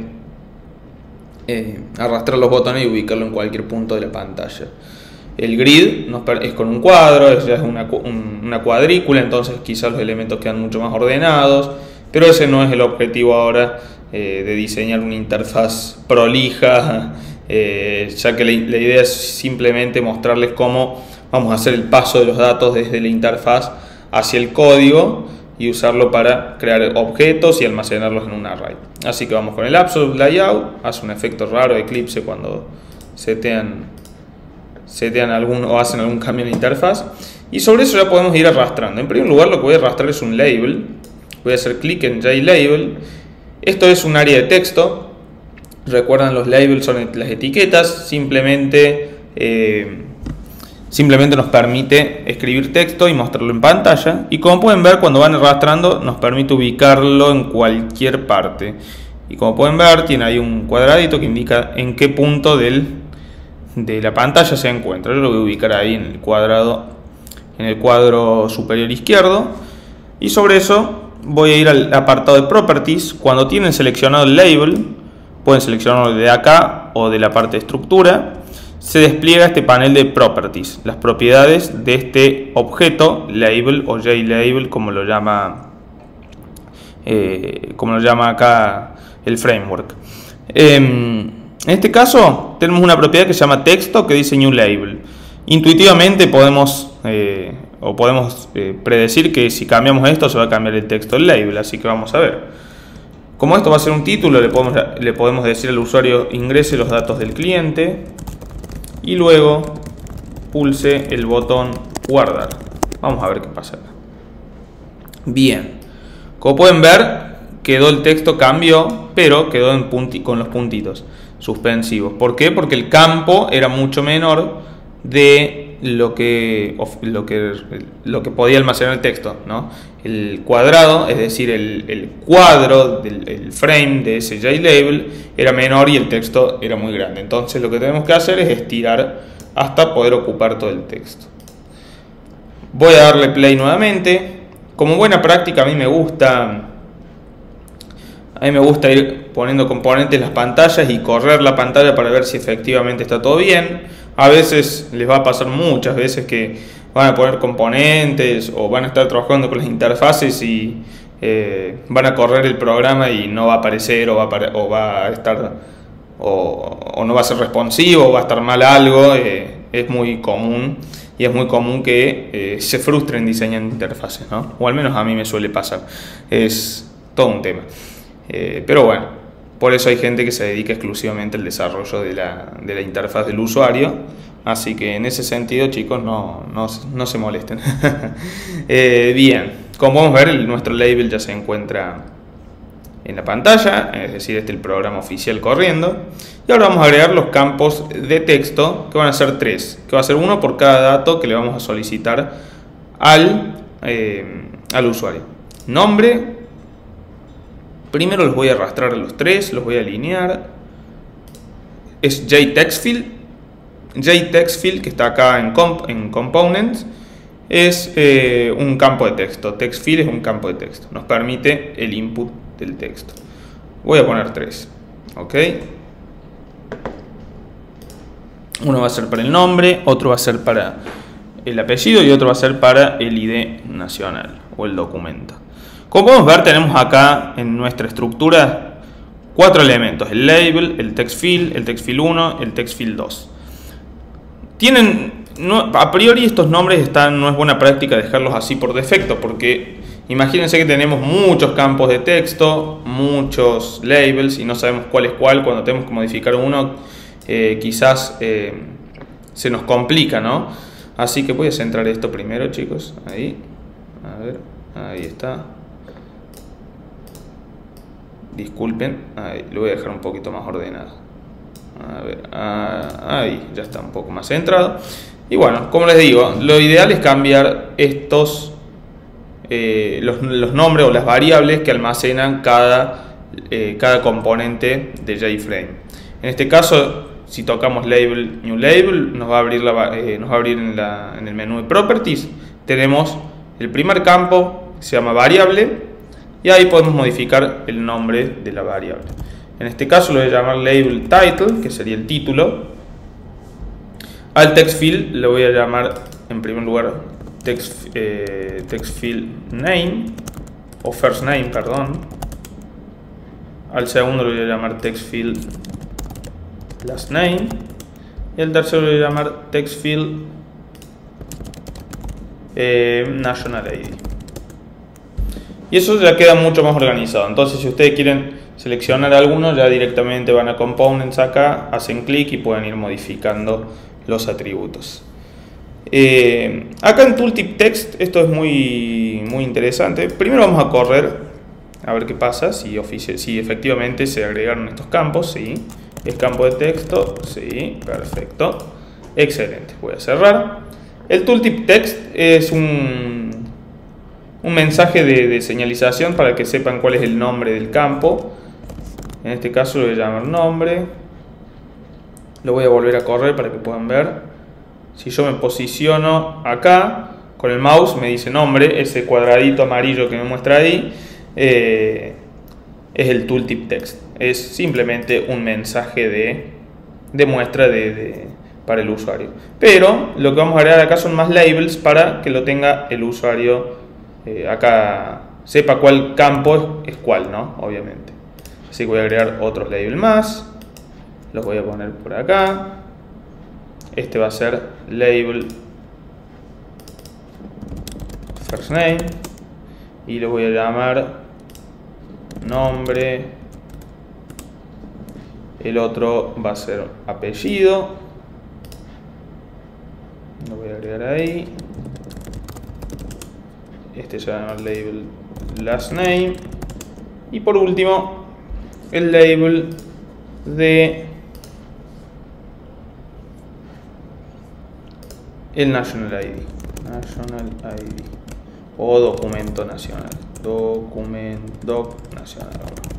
eh, arrastrar los botones y ubicarlo en cualquier punto de la pantalla. El grid nos es con un cuadro, es, es una, un, una cuadrícula, entonces quizás los elementos quedan mucho más ordenados, pero ese no es el objetivo ahora eh, de diseñar una interfaz prolija. Eh, ya que la, la idea es simplemente mostrarles cómo vamos a hacer el paso de los datos desde la interfaz hacia el código y usarlo para crear objetos y almacenarlos en un array. Así que vamos con el Absolute Layout. Hace un efecto raro de Eclipse cuando setean, setean algún, o hacen algún cambio en la interfaz, y sobre eso ya podemos ir arrastrando. En primer lugar, lo que voy a arrastrar es un label. Voy a hacer clic en JLabel. Esto es un área de texto. Recuerdan, los labels son las etiquetas. Simplemente, eh, simplemente nos permite escribir texto y mostrarlo en pantalla. Y como pueden ver, cuando van arrastrando, nos permite ubicarlo en cualquier parte. Y como pueden ver, tiene ahí un cuadradito que indica en qué punto del, de la pantalla se encuentra. Yo lo voy a ubicar ahí en el cuadrado, en el cuadro superior izquierdo. Y sobre eso voy a ir al apartado de Properties. Cuando tienen seleccionado el label, pueden seleccionarlo de acá o de la parte de estructura. Se despliega este panel de Properties, las propiedades de este objeto, label o JLabel, como lo llama, eh, como lo llama acá el framework. Eh, en este caso tenemos una propiedad que se llama texto, que dice New Label. Intuitivamente podemos, eh, o podemos eh, predecir que si cambiamos esto se va a cambiar el texto del label, así que vamos a ver. Como esto va a ser un título, le podemos, le podemos decir al usuario ingrese los datos del cliente y luego pulse el botón guardar. Vamos a ver qué pasa acá. Bien, como pueden ver, quedó el texto, cambió, pero quedó en punti con los puntitos suspensivos. ¿Por qué? Porque el campo era mucho menor de lo que, lo que, lo que podía almacenar el texto, ¿no? El cuadrado, es decir, el, el cuadro del el frame de ese JLabel era menor y el texto era muy grande. Entonces lo que tenemos que hacer es estirar hasta poder ocupar todo el texto. Voy a darle play nuevamente. Como buena práctica, a mí me gusta a mí me gusta ir poniendo componentes en las pantallas y correr la pantalla para ver si efectivamente está todo bien. A veces les va a pasar muchas veces que van a poner componentes o van a estar trabajando con las interfaces y eh, van a correr el programa y no va a aparecer o va a, o va a estar o, o no va a ser responsivo o va a estar mal algo. Eh, es muy común y es muy común que eh, se frustren diseñando interfaces, ¿no? O al menos a mí me suele pasar. Es todo un tema. Eh, pero bueno, por eso hay gente que se dedica exclusivamente al desarrollo de la, de la interfaz del usuario. Así que en ese sentido, chicos, no, no, no se molesten. eh, bien, como podemos ver, el, nuestro label ya se encuentra en la pantalla, es decir, este es el programa oficial corriendo. Y ahora vamos a agregar los campos de texto, que van a ser tres, que va a ser uno por cada dato que le vamos a solicitar al, eh, al usuario. Nombre. Primero los voy a arrastrar a los tres, los voy a alinear. Es JTextField. JTextField, que está acá en, comp en Components, es eh, un campo de texto. TextField es un campo de texto. Nos permite el input del texto. Voy a poner tres. ¿Ok? Uno va a ser para el nombre, otro va a ser para el apellido y otro va a ser para el I D nacional o el documento. Como podemos ver, tenemos acá en nuestra estructura cuatro elementos: el label, el textfield, el textfield uno, el textfield dos. Tienen, no, a priori estos nombres están, no es buena práctica dejarlos así por defecto, porque imagínense que tenemos muchos campos de texto, muchos labels y no sabemos cuál es cuál. Cuando tenemos que modificar uno, eh, quizás eh, se nos complica, ¿no? Así que voy a centrar esto primero, chicos. Ahí, a ver, ahí está. Disculpen, ahí, lo voy a dejar un poquito más ordenado. A ver, ahí ya está un poco más centrado. Y bueno, como les digo, lo ideal es cambiar estos eh, los, los nombres o las variables que almacenan cada, eh, cada componente de JFrame. En este caso, si tocamos Label, New Label, nos va a abrir, la, eh, nos va a abrir en, la, en el menú de Properties. Tenemos el primer campo que se llama variable. Y ahí podemos modificar el nombre de la variable. En este caso lo voy a llamar label title, que sería el título. Al textfield le voy a llamar en primer lugar text, eh, textfield name, o first name, perdón. Al segundo le voy a llamar textfield last name. Y al tercero le voy a llamar textfield eh, national I D. Y eso ya queda mucho más organizado. Entonces, si ustedes quieren seleccionar alguno, ya directamente van a Components acá, hacen clic y pueden ir modificando los atributos. Eh, acá en Tooltip Text, esto es muy, muy interesante. Primero vamos a correr, a ver qué pasa, si, si efectivamente se agregaron estos campos. Sí, es campo de texto, sí, perfecto, excelente. Voy a cerrar. El Tooltip Text es un... un mensaje de, de señalización para que sepan cuál es el nombre del campo. En este caso lo voy a llamar nombre. Lo voy a volver a correr para que puedan ver. Si yo me posiciono acá con el mouse, me dice nombre. Ese cuadradito amarillo que me muestra ahí eh, es el Tooltip Text. Es simplemente un mensaje de, de muestra de, de, para el usuario. Pero lo que vamos a agregar acá son más labels para que lo tenga el usuario. Eh, acá sepa cuál campo es, es cuál, ¿no? Obviamente. Así que voy a agregar otros labels más. Los voy a poner por acá. Este va a ser label first name. Y lo voy a llamar nombre. El otro va a ser apellido. Lo voy a agregar ahí. Este se llama label last name. Y por último, el label de el National I D. National I D. O documento nacional. Documento nacional.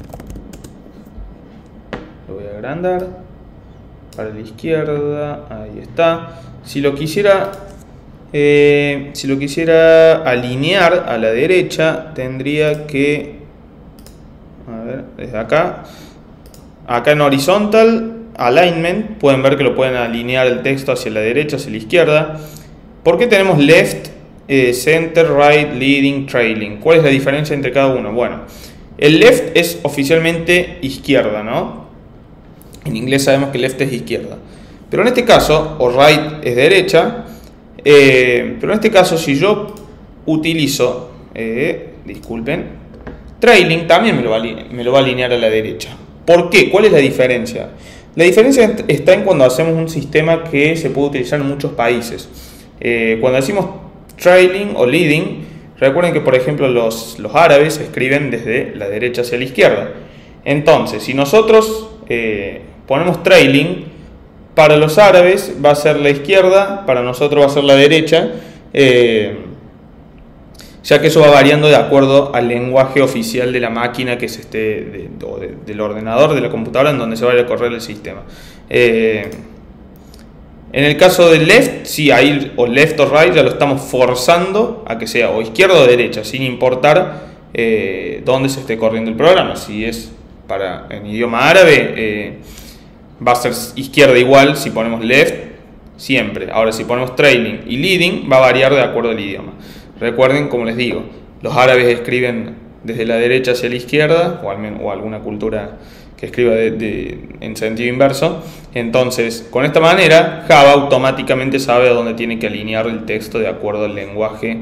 Lo voy a agrandar. Para la izquierda. Ahí está. Si lo quisiera Eh, si lo quisiera alinear a la derecha, tendría que, a ver, desde acá, acá en horizontal, alignment, pueden ver que lo pueden alinear el texto hacia la derecha, hacia la izquierda. ¿Por qué tenemos left, eh, center, right, leading, trailing? ¿Cuál es la diferencia entre cada uno? Bueno, el left es oficialmente izquierda, ¿no? En inglés sabemos que left es izquierda. Pero en este caso, o right es derecha, eh, pero en este caso si yo utilizo, eh, disculpen, trailing también me lo, va a, me lo va a alinear a la derecha. ¿Por qué? ¿Cuál es la diferencia? La diferencia está en cuando hacemos un sistema que se puede utilizar en muchos países. Eh, cuando decimos trailing o leading, recuerden que por ejemplo los, los árabes escriben desde la derecha hacia la izquierda. Entonces, si nosotros eh, ponemos trailing, para los árabes va a ser la izquierda, para nosotros va a ser la derecha, eh, ya que eso va variando de acuerdo al lenguaje oficial de la máquina que se esté, de, o de, del ordenador, de la computadora en donde se vaya a correr el sistema. Eh, en el caso del left, sí, ahí o left o right ya lo estamos forzando a que sea o izquierda o derecha, sin importar eh, dónde se esté corriendo el programa. Si es para en idioma árabe, eh, va a ser izquierda igual si ponemos left, siempre. Ahora, si ponemos trailing y leading, va a variar de acuerdo al idioma. Recuerden, como les digo, los árabes escriben desde la derecha hacia la izquierda, o, al menos, o alguna cultura que escriba de, de, en sentido inverso. Entonces, con esta manera, Java automáticamente sabe a dónde tiene que alinear el texto de acuerdo al lenguaje,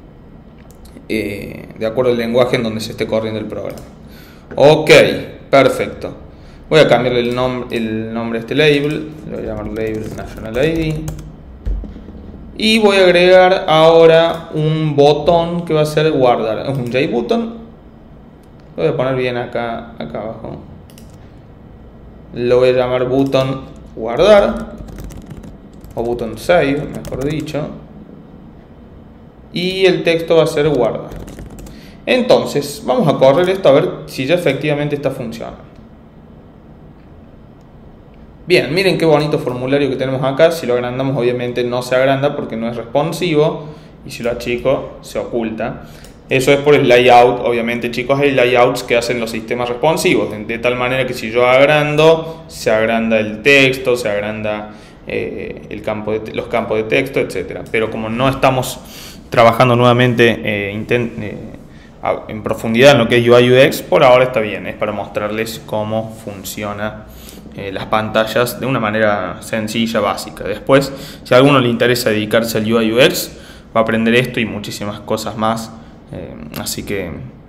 eh, de acuerdo al lenguaje en donde se esté corriendo el programa. Ok, perfecto. Voy a cambiarle el, nom el nombre a este label, lo voy a llamar label national I D. Y voy a agregar ahora un botón que va a ser guardar, es un JButton. Lo voy a poner bien acá, acá abajo. Lo voy a llamar button guardar, o button save, mejor dicho. Y el texto va a ser guardar. Entonces, vamos a correr esto a ver si ya efectivamente está funcionando. Bien, miren qué bonito formulario que tenemos acá. Si lo agrandamos obviamente no se agranda porque no es responsivo, y si lo achico se oculta. Eso es por el layout. Obviamente, chicos, hay layouts que hacen los sistemas responsivos, de tal manera que si yo agrando, se agranda el texto, se agranda eh, el campo de, los campos de texto, etcétera. Pero como no estamos trabajando nuevamente eh, intent, eh, en profundidad en lo que es U I U X, por ahora está bien. Es para mostrarles cómo funciona Eh, las pantallas de una manera sencilla, básica. Después, si a alguno le interesa dedicarse al U I U X, va a aprender esto y muchísimas cosas más. Eh, así que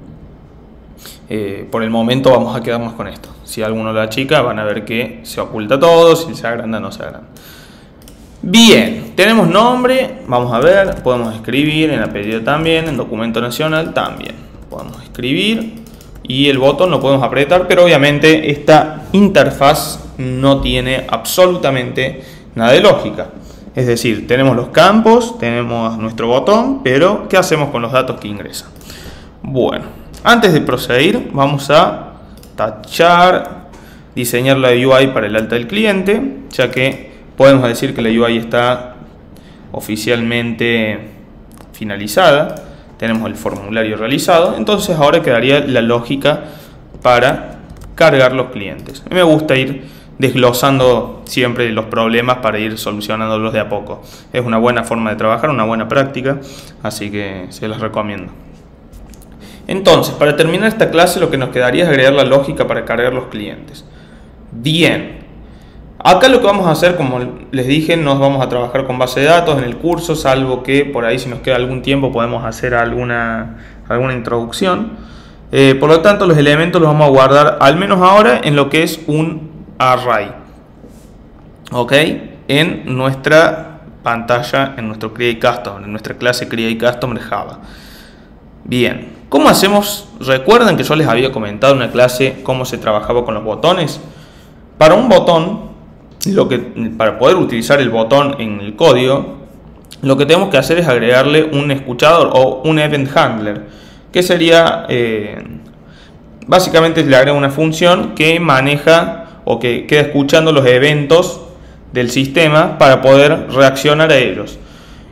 eh, por el momento vamos a quedarnos con esto. Si alguno la chica, van a ver que se oculta todo, si se agranda, no se agranda. Bien, tenemos nombre, vamos a ver, podemos escribir en apellido también, en documento nacional también. Podemos escribir. Y el botón lo podemos apretar, pero obviamente esta interfaz no tiene absolutamente nada de lógica. Es decir, tenemos los campos, tenemos nuestro botón, pero ¿qué hacemos con los datos que ingresan? Bueno, antes de proceder, vamos a tachar, diseñar la U I para el alta del cliente, ya que podemos decir que la U I está oficialmente finalizada. Tenemos el formulario realizado, entonces ahora quedaría la lógica para cargar los clientes. A mí me gusta ir desglosando siempre los problemas para ir solucionándolos de a poco. Es una buena forma de trabajar, una buena práctica, así que se las recomiendo. Entonces, para terminar esta clase, lo que nos quedaría es agregar la lógica para cargar los clientes. Bien. Acá lo que vamos a hacer, como les dije, nos vamos a trabajar con base de datos en el curso, salvo que por ahí si nos queda algún tiempo podemos hacer alguna, alguna introducción. Eh, por lo tanto, los elementos los vamos a guardar, al menos ahora, en lo que es un array. ¿Ok? En nuestra pantalla, en nuestro Create Custom, en nuestra clase Create Custom de Java. Bien, ¿cómo hacemos? ¿Recuerdan que yo les había comentado en una clase cómo se trabajaba con los botones? Para un botón, Lo que, para poder utilizar el botón en el código, lo que tenemos que hacer es agregarle un escuchador o un event handler, que sería eh, básicamente le agrega una función que maneja o que queda escuchando los eventos del sistema para poder reaccionar a ellos.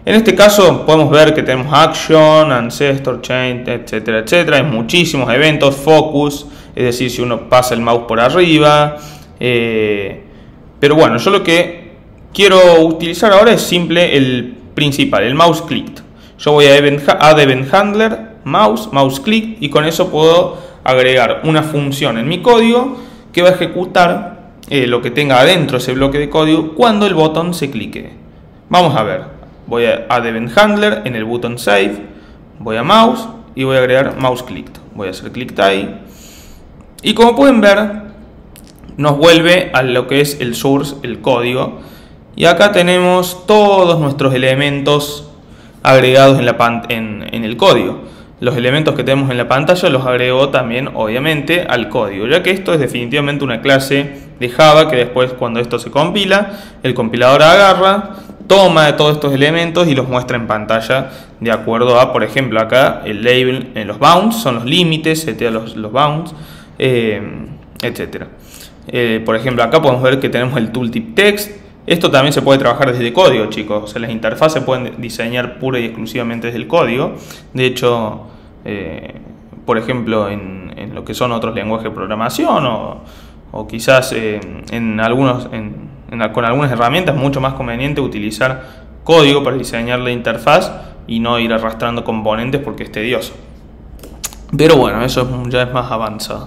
En este caso podemos ver que tenemos action, ancestor, chain, etcétera, etcétera. Hay muchísimos eventos, focus, es decir, si uno pasa el mouse por arriba. Eh, pero bueno, yo lo que quiero utilizar ahora es simple el principal, el mouse click. Yo voy a event, add event handler, mouse, mouse click, y con eso puedo agregar una función en mi código que va a ejecutar eh, lo que tenga adentro ese bloque de código cuando el botón se clique. Vamos a ver. Voy a add event handler en el botón save, voy a mouse y voy a agregar mouse click. Voy a hacer click ahí. Y como pueden ver, nos vuelve a lo que es el source, el código. Y acá tenemos todos nuestros elementos agregados en, la en, en el código. Los elementos que tenemos en la pantalla los agrego también, obviamente, al código, ya que esto es definitivamente una clase de Java que después, cuando esto se compila, el compilador agarra, toma de todos estos elementos y los muestra en pantalla de acuerdo a, por ejemplo, acá el label, en los bounds, son los límites, setea los, los bounds, eh, etcétera. Eh, por ejemplo, acá podemos ver que tenemos el tooltip text. Esto también se puede trabajar desde código, chicos. O sea, las interfaces se pueden diseñar pura y exclusivamente desde el código. De hecho, eh, por ejemplo, en, en lo que son otros lenguajes de programación o, o quizás eh, en algunos, en, en, con algunas herramientas, mucho más conveniente utilizar código para diseñar la interfaz y no ir arrastrando componentes porque es tedioso. Pero bueno, eso ya es más avanzado.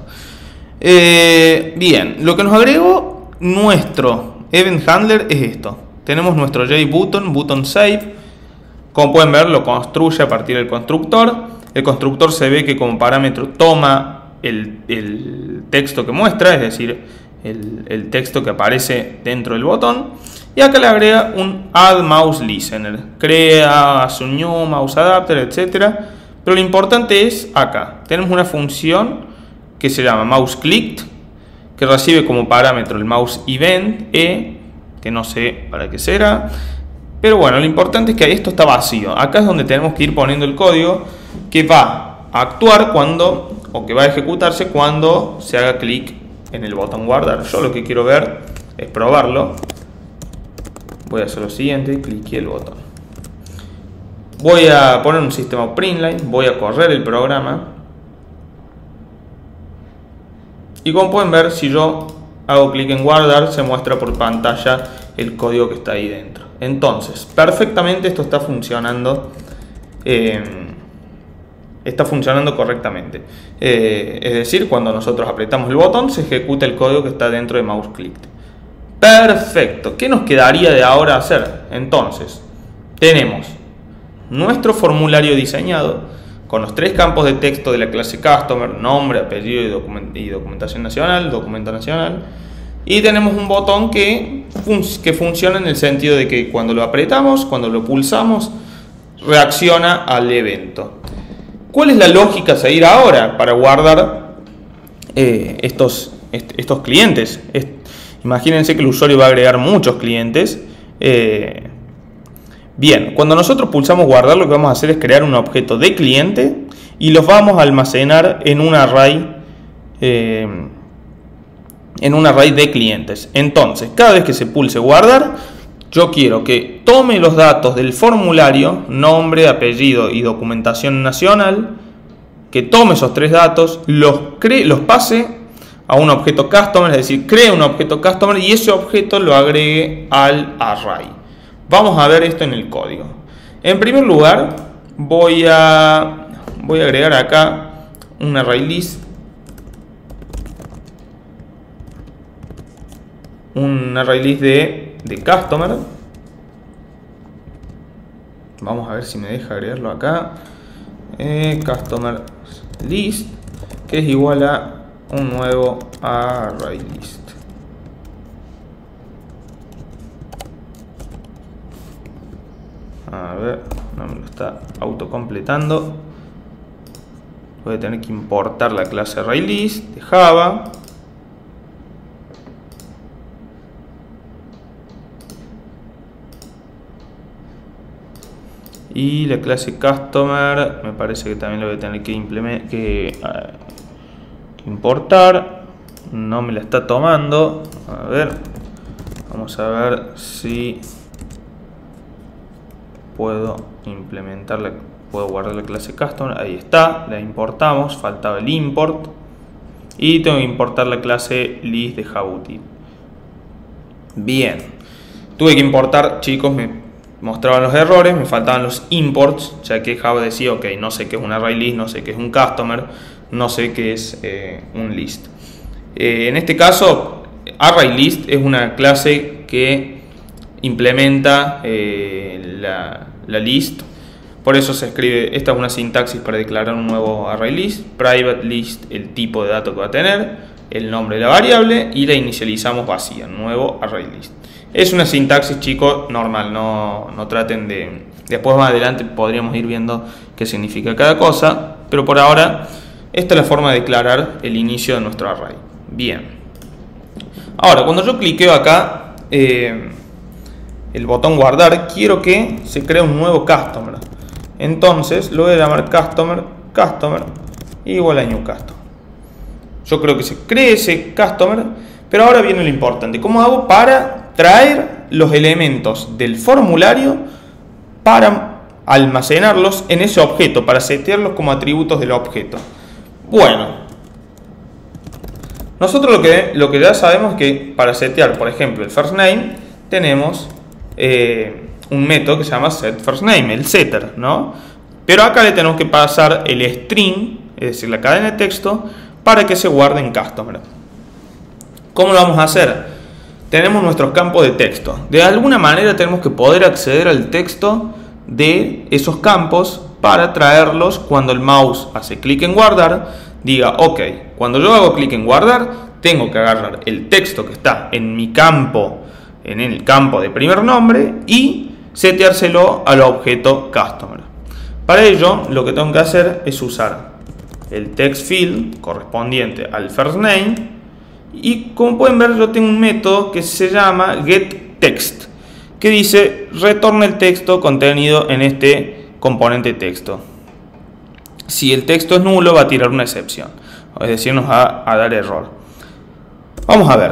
Eh, bien, lo que nos agregó nuestro event handler es esto. Tenemos nuestro JButton, button save. Como pueden ver, lo construye a partir del constructor. El constructor se ve que como parámetro toma el, el texto que muestra, es decir, el, el texto que aparece dentro del botón. Y acá le agrega un add mouse listener. Crea, hace un new mouse adapter, etcétera. Pero lo importante es acá. Tenemos una función que se llama mouse clicked, que recibe como parámetro el mouse event e, que no sé para qué será, pero bueno, lo importante es que esto está vacío. Acá es donde tenemos que ir poniendo el código que va a actuar cuando, o que va a ejecutarse cuando se haga clic en el botón guardar. Yo lo que quiero ver es probarlo. Voy a hacer lo siguiente, cliqué el botón. Voy a poner un sistema printline, voy a correr el programa. Y como pueden ver, si yo hago clic en guardar, se muestra por pantalla el código que está ahí dentro. Entonces, perfectamente esto está funcionando. Eh, está funcionando correctamente. Eh, es decir, cuando nosotros apretamos el botón, se ejecuta el código que está dentro de mouse click. Perfecto. ¿Qué nos quedaría de ahora hacer? Entonces, tenemos nuestro formulario diseñado con los tres campos de texto de la clase Customer, nombre, apellido y, document y documentación nacional, documento nacional. Y tenemos un botón que, fun que funciona en el sentido de que cuando lo apretamos, cuando lo pulsamos, reacciona al evento. ¿Cuál es la lógica a seguir ahora para guardar eh, estos, est estos clientes? Est Imagínense que el usuario va a agregar muchos clientes. Eh, Bien, cuando nosotros pulsamos guardar, lo que vamos a hacer es crear un objeto de cliente y los vamos a almacenar en un array eh, en un array de clientes. Entonces, cada vez que se pulse guardar, yo quiero que tome los datos del formulario, nombre, apellido y documentación nacional, que tome esos tres datos, los, cree, los pase a un objeto customer, es decir, cree un objeto customer y ese objeto lo agregue al array. Vamos a ver esto en el código. En primer lugar, voy a, voy a agregar acá un array list. Un array list de, de customer. Vamos a ver si me deja agregarlo acá. Eh, customer list, que es igual a un nuevo array list. A ver, no me lo está autocompletando. Voy a tener que importar la clase ArrayList de Java. Y la clase Customer me parece que también lo voy a tener que, implementar, que, uh, que importar. No me la está tomando. A ver, vamos a ver si... puedo implementar la, puedo guardar la clase customer, ahí está, la importamos, faltaba el import y tengo que importar la clase list de Java-util. Bien, tuve que importar, chicos, me mostraban los errores, me faltaban los imports, ya que Java decía, ok, no sé qué es un array list, no sé qué es un customer, no sé qué es eh, un list. Eh, en este caso, array list es una clase que implementa eh, la, la list. Por eso se escribe, esta es una sintaxis para declarar un nuevo array list. Private list, el tipo de dato que va a tener, el nombre de la variable y la inicializamos vacía, nuevo array list. Es una sintaxis, chicos, normal, no, no traten de... Después más adelante podríamos ir viendo qué significa cada cosa, pero por ahora esta es la forma de declarar el inicio de nuestro array. Bien. Ahora, cuando yo cliqueo acá, eh, el botón guardar, quiero que se cree un nuevo customer. Entonces lo voy a llamar customer, customer, igual a new customer. Yo creo que se cree ese customer, pero ahora viene lo importante. ¿Cómo hago para traer los elementos del formulario para almacenarlos en ese objeto, para setearlos como atributos del objeto? Bueno, nosotros lo que, lo que ya sabemos es que para setear, por ejemplo, el first name, tenemos eh, un método que se llama setFirstName, el setter, ¿no? Pero acá le tenemos que pasar el string, es decir, la cadena de texto, para que se guarde en customer. ¿Cómo lo vamos a hacer? Tenemos nuestros campos de texto. De alguna manera tenemos que poder acceder al texto de esos campos para traerlos cuando el mouse hace clic en guardar, diga, ok, cuando yo hago clic en guardar, tengo que agarrar el texto que está en mi campo, en el campo de primer nombre, y seteárselo al objeto customer. Para ello, lo que tengo que hacer es usar el text field correspondiente al first name, y como pueden ver, yo tengo un método que se llama getText, que dice retorna el texto contenido en este componente texto. Si el texto es nulo, va a tirar una excepción, es decir, nos va a dar error. Vamos a ver.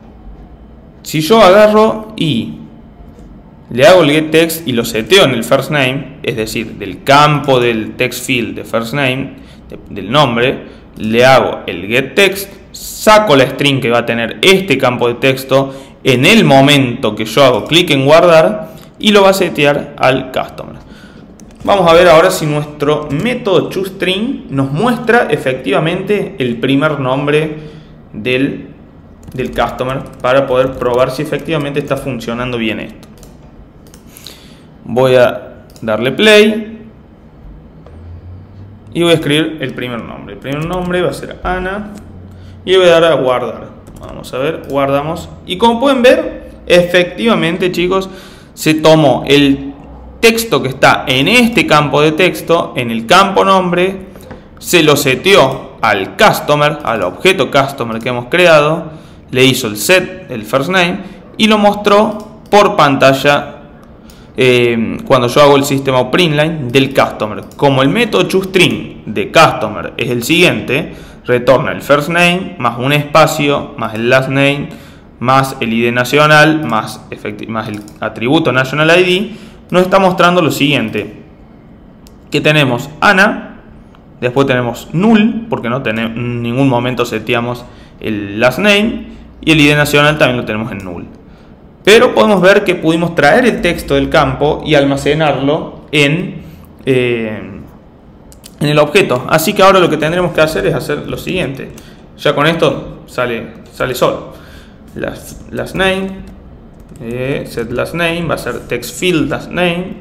Si yo agarro y le hago el getText y lo seteo en el first name, es decir, del campo del text field de first name, de, del nombre, le hago el getText, saco la string que va a tener este campo de texto en el momento que yo hago clic en guardar y lo va a setear al customer. Vamos a ver ahora si nuestro método toString nos muestra efectivamente el primer nombre del, del customer para poder probar si efectivamente está funcionando bien esto. Voy a darle play y voy a escribir el primer nombre. El primer nombre va a ser Ana y voy a dar a guardar. Vamos a ver, guardamos. Y como pueden ver, efectivamente, chicos, se tomó el texto que está en este campo de texto, en el campo nombre, se lo seteó al customer, al objeto customer que hemos creado, le hizo el set, el first name, y lo mostró por pantalla eh, cuando yo hago el sistema printline del customer. Como el método toString de customer es el siguiente, retorna el first name más un espacio más el last name más el I D nacional más, más el atributo national I D, nos está mostrando lo siguiente, que tenemos Ana, después tenemos null, porque no tenemos, en ningún momento seteamos el last name, y el I D nacional también lo tenemos en null. Pero podemos ver que pudimos traer el texto del campo y almacenarlo en, eh, en el objeto. Así que ahora lo que tendremos que hacer es hacer lo siguiente. Ya con esto sale, sale solo. Last, last name, eh, set last name va a ser text field last name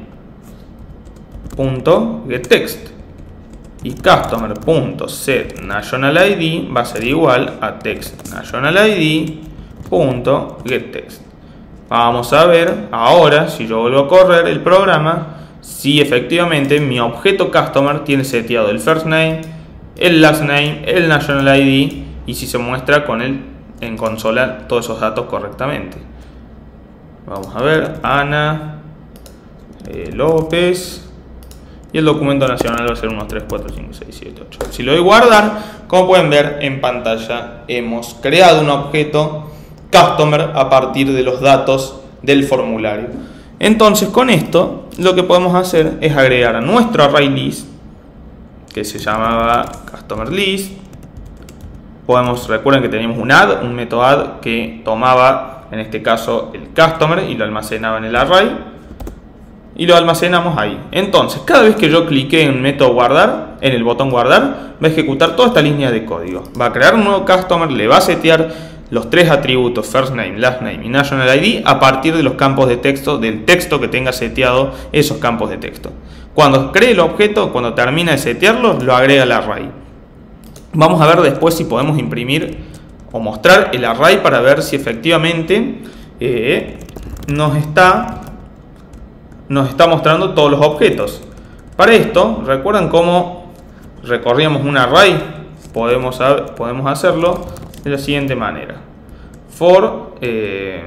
punto getText, y customer punto set national I D va a ser igual a text national I D punto getText. Vamos a ver ahora, si yo vuelvo a correr el programa, si efectivamente mi objeto customer tiene seteado el first name, el last name, el national I D, y si se muestra con el en consola todos esos datos correctamente. Vamos a ver, Ana eh, López, y el documento nacional va a ser uno, dos, tres, cuatro, cinco, seis, siete, ocho. Si lo doy guardar, como pueden ver en pantalla, hemos creado un objeto customer a partir de los datos del formulario. Entonces con esto lo que podemos hacer es agregar a nuestro array list, que se llamaba customer list. Podemos, recuerden que teníamos un add, un método add que tomaba en este caso el customer y lo almacenaba en el array y lo almacenamos ahí. Entonces cada vez que yo clique en método guardar, en el botón guardar, va a ejecutar toda esta línea de código, va a crear un nuevo customer, le va a setear los tres atributos first name, last name y national I D a partir de los campos de texto, del texto que tenga seteado esos campos de texto. Cuando cree el objeto, cuando termina de setearlo, lo agrega al array. Vamos a ver después si podemos imprimir o mostrar el array para ver si efectivamente eh, nos está nos está mostrando todos los objetos. Para esto, recuerdan cómo recorríamos un array, podemos, podemos hacerlo de la siguiente manera: for eh,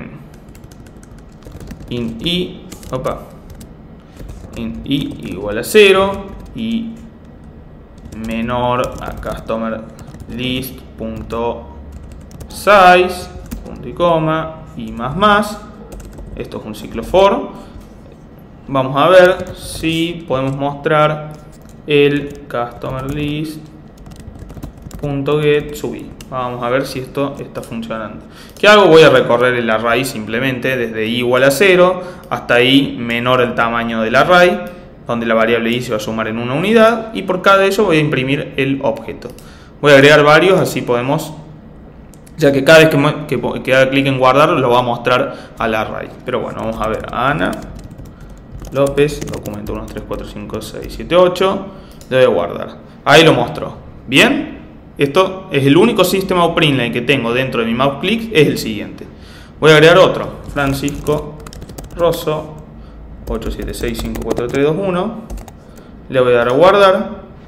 int i, opa, int i igual a cero y menor a customer list punto size punto y coma y más más. Esto es un ciclo for. Vamos a ver si podemos mostrar el customer list punto get subí. Vamos a ver si esto está funcionando. ¿Qué hago? Voy a recorrer el array simplemente desde i igual a cero hasta i menor el tamaño del array, donde la variable i se va a sumar en una unidad, y por cada de ello voy a imprimir el objeto. Voy a agregar varios, así podemos, ya que cada vez que, que, que haga clic en guardar lo va a mostrar al array. Pero bueno, vamos a ver: Ana López, documento uno, dos, tres, cuatro, cinco, seis, siete, ocho, le voy a guardar. Ahí lo mostró. Bien, esto es el único sistema o printline que tengo dentro de mi mouse click, es el siguiente. Voy a agregar otro: Francisco Rosso ocho siete seis cinco cuatro tres dos uno. Le voy a dar a guardar.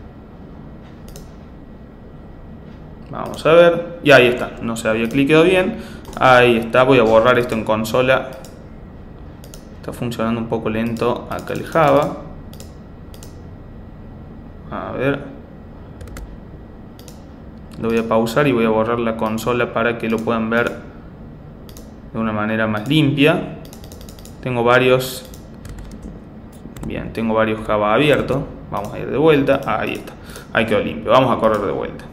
Vamos a ver. Y ahí está. No se había clicado bien. Ahí está. Voy a borrar esto en consola. Está funcionando un poco lento acá el Java. A ver. Lo voy a pausar y voy a borrar la consola para que lo puedan ver de una manera más limpia. Tengo varios. Bien, tengo varios Java abiertos. Vamos a ir de vuelta. Ahí está. Ahí quedó limpio. Vamos a correr de vuelta.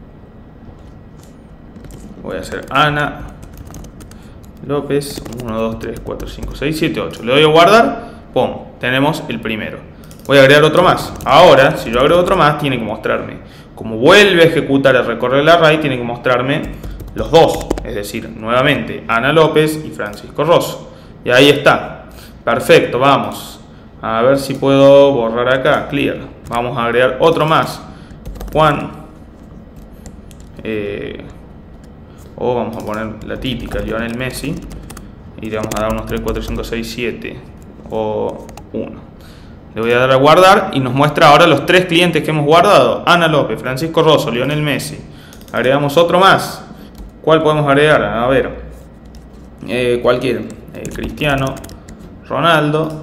Voy a hacer Ana López uno, dos, tres, cuatro, cinco, seis, siete, ocho. Le doy a guardar. Pum. Tenemos el primero. Voy a agregar otro más. Ahora, si yo agrego otro más, tiene que mostrarme. Como vuelve a ejecutar el recorrer el array, tiene que mostrarme los dos. Es decir, nuevamente Ana López y Francisco Rosso. Y ahí está. Perfecto. Vamos a ver si puedo borrar acá. Clear. Vamos a agregar otro más. Juan. Eh, o vamos a poner la típica, Lionel Messi. Y le vamos a dar unos tres, cuatro, cinco, seis, siete. O uno. Le voy a dar a guardar y nos muestra ahora los tres clientes que hemos guardado: Ana López, Francisco Rosso, Lionel Messi. Agregamos otro más. ¿Cuál podemos agregar? A ver. Eh, cualquier. Eh, Cristiano Ronaldo.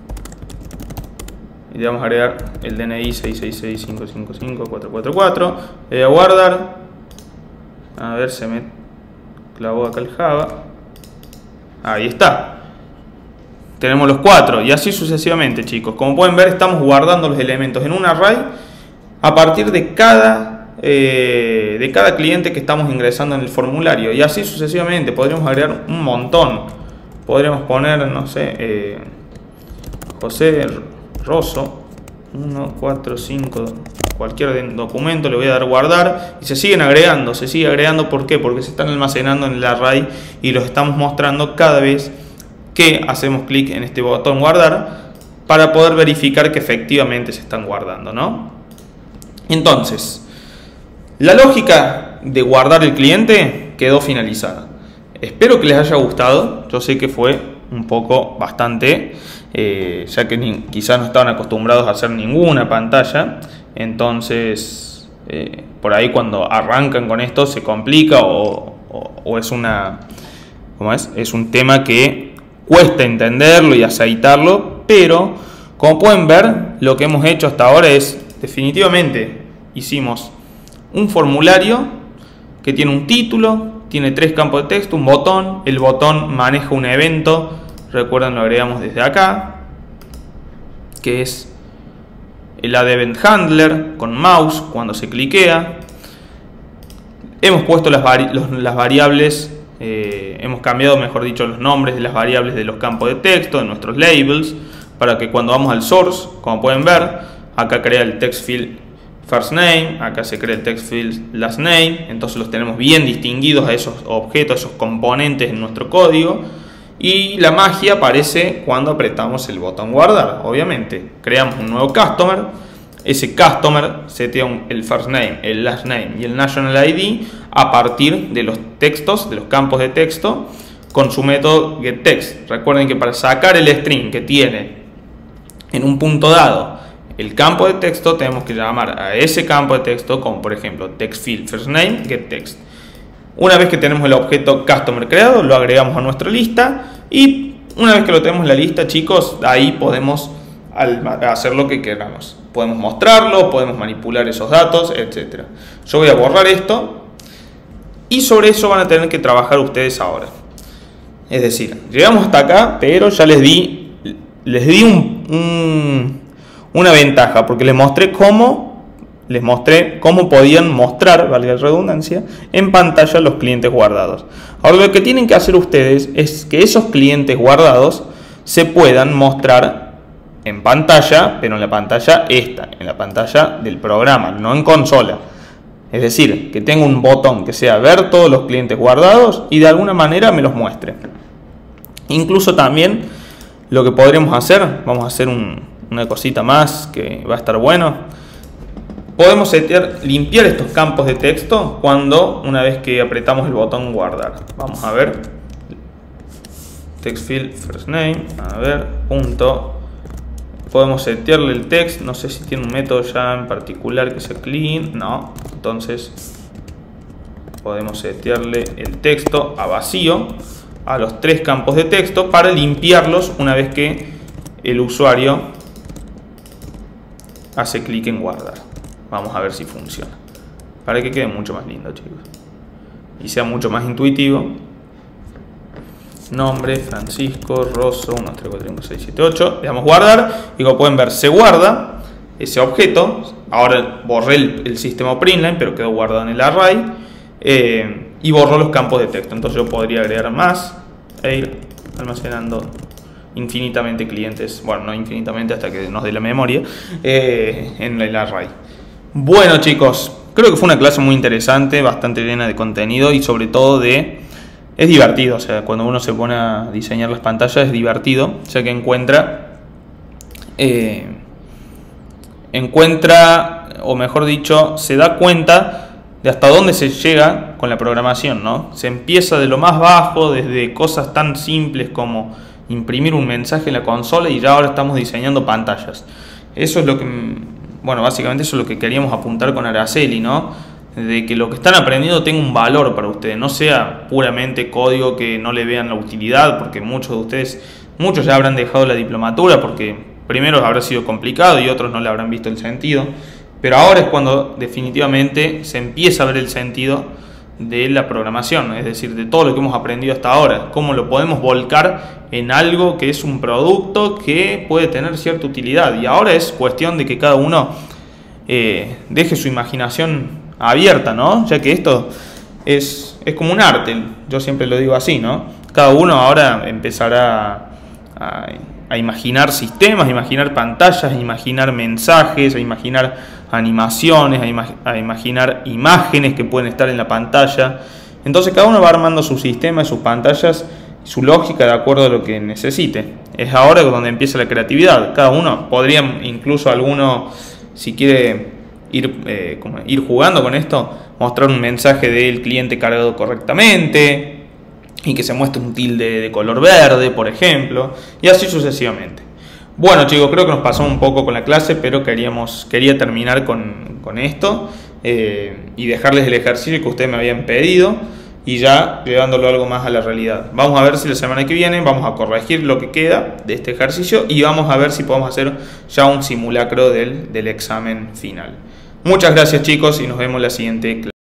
Y le vamos a agregar el D N I seis seis seis cinco cinco cinco cuatro cuatro cuatro. Le voy a guardar. A ver, se me clavó acá el Java. Ahí está. Tenemos los cuatro y así sucesivamente, chicos. Como pueden ver, estamos guardando los elementos en un array a partir de cada, eh, de cada cliente que estamos ingresando en el formulario. Y así sucesivamente. Podríamos agregar un montón. Podríamos poner, no sé, eh, José Rosso uno, cuatro, cinco, cualquier documento. Le voy a dar guardar y se siguen agregando. Se sigue agregando, ¿por qué? Porque se están almacenando en el array y los estamos mostrando cada vez que hacemos clic en este botón guardar, para poder verificar que efectivamente se están guardando, ¿no? Entonces, la lógica de guardar el cliente quedó finalizada. Espero que les haya gustado. Yo sé que fue un poco bastante, eh, ya que ni, quizás no estaban acostumbrados a hacer ninguna pantalla. Entonces, eh, por ahí cuando arrancan con esto se complica o, o, o es una, ¿cómo es? Es un tema que cuesta entenderlo y aceitarlo, pero como pueden ver, lo que hemos hecho hasta ahora es, definitivamente, hicimos un formulario que tiene un título, tiene tres campos de texto, un botón, el botón maneja un evento, recuerden, lo agregamos desde acá, que es el add event handler con mouse cuando se cliquea. Hemos puesto las, vari los, las variables, eh, hemos cambiado, mejor dicho, los nombres de las variables de los campos de texto, de nuestros labels, para que cuando vamos al source, como pueden ver, acá crea el text field first name, acá se crea el text field last name, entonces los tenemos bien distinguidos a esos objetos, a esos componentes en nuestro código. Y la magia aparece cuando apretamos el botón guardar. Obviamente, creamos un nuevo customer. Ese customer setea un, el first name, el last name y el national I D a partir de los textos, de los campos de texto, con su método getText. Recuerden que para sacar el string que tiene en un punto dado el campo de texto, tenemos que llamar a ese campo de texto como, por ejemplo, text field first name getText. Una vez que tenemos el objeto customer creado, lo agregamos a nuestra lista, y una vez que lo tenemos en la lista, chicos, ahí podemos hacer lo que queramos. Podemos mostrarlo, podemos manipular esos datos, etcétera. Yo voy a borrar esto y sobre eso van a tener que trabajar ustedes ahora. Es decir, llegamos hasta acá, pero ya les di, les di un, un, una ventaja, porque les mostré cómo Les mostré cómo podían mostrar, valga la redundancia, en pantalla los clientes guardados. Ahora lo que tienen que hacer ustedes es que esos clientes guardados se puedan mostrar en pantalla, pero en la pantalla esta, en la pantalla del programa, no en consola. Es decir, que tenga un botón que sea ver todos los clientes guardados y de alguna manera me los muestre. Incluso también lo que podremos hacer, vamos a hacer un, una cosita más que va a estar bueno. Podemos setear, limpiar estos campos de texto cuando, una vez que apretamos el botón guardar. Vamos a ver. Text field first name. A ver. Punto. Podemos setearle el text. No sé si tiene un método ya en particular que sea clean. No. Entonces podemos setearle el texto a vacío a los tres campos de texto para limpiarlos una vez que el usuario hace clic en guardar. Vamos a ver si funciona, para que quede mucho más lindo, chicos, y sea mucho más intuitivo. Nombre, Francisco, Rosso, uno, dos, tres, cuatro, cinco, seis, siete, ocho. Le damos guardar y como pueden ver se guarda ese objeto. Ahora borré el, el sistema Printline, pero quedó guardado en el array, eh, y borró los campos de texto. Entonces yo podría agregar más e ir almacenando infinitamente clientes, bueno, no infinitamente hasta que nos dé la memoria, eh, en el array. Bueno, chicos, creo que fue una clase muy interesante, bastante llena de contenido y sobre todo de... es divertido, o sea, cuando uno se pone a diseñar las pantallas es divertido, ya que encuentra... Eh, encuentra, o mejor dicho, se da cuenta de hasta dónde se llega con la programación, ¿no? Se empieza de lo más bajo, desde cosas tan simples como imprimir un mensaje en la consola y ya ahora estamos diseñando pantallas. Eso es lo que... Bueno, básicamente eso es lo que queríamos apuntar con Araceli, ¿no? De que lo que están aprendiendo tenga un valor para ustedes, no sea puramente código que no le vean la utilidad, porque muchos de ustedes, muchos ya habrán dejado la diplomatura porque primero habrá sido complicado y otros no le habrán visto el sentido, pero ahora es cuando definitivamente se empieza a ver el sentido de la programación, es decir, de todo lo que hemos aprendido hasta ahora, cómo lo podemos volcar en algo que es un producto que puede tener cierta utilidad. Y ahora es cuestión de que cada uno eh, deje su imaginación abierta, ¿no? Ya que esto es, es como un arte, yo siempre lo digo así, ¿no? Cada uno ahora empezará a, a imaginar sistemas, a imaginar pantallas, a imaginar mensajes, a imaginar animaciones, a, ima a imaginar imágenes que pueden estar en la pantalla. Entonces cada uno va armando su sistema, sus pantallas, su lógica de acuerdo a lo que necesite. Es ahora donde empieza la creatividad. Cada uno podría, incluso alguno, si quiere ir, eh, como ir jugando con esto, mostrar un mensaje del cliente cargado correctamente y que se muestre un tilde de color verde, por ejemplo, y así sucesivamente. Bueno, chicos, creo que nos pasó un poco con la clase, pero queríamos, quería terminar con, con esto eh, y dejarles el ejercicio que ustedes me habían pedido y ya llevándolo algo más a la realidad. Vamos a ver si la semana que viene vamos a corregir lo que queda de este ejercicio y vamos a ver si podemos hacer ya un simulacro del, del examen final. Muchas gracias, chicos, y nos vemos en la siguiente clase.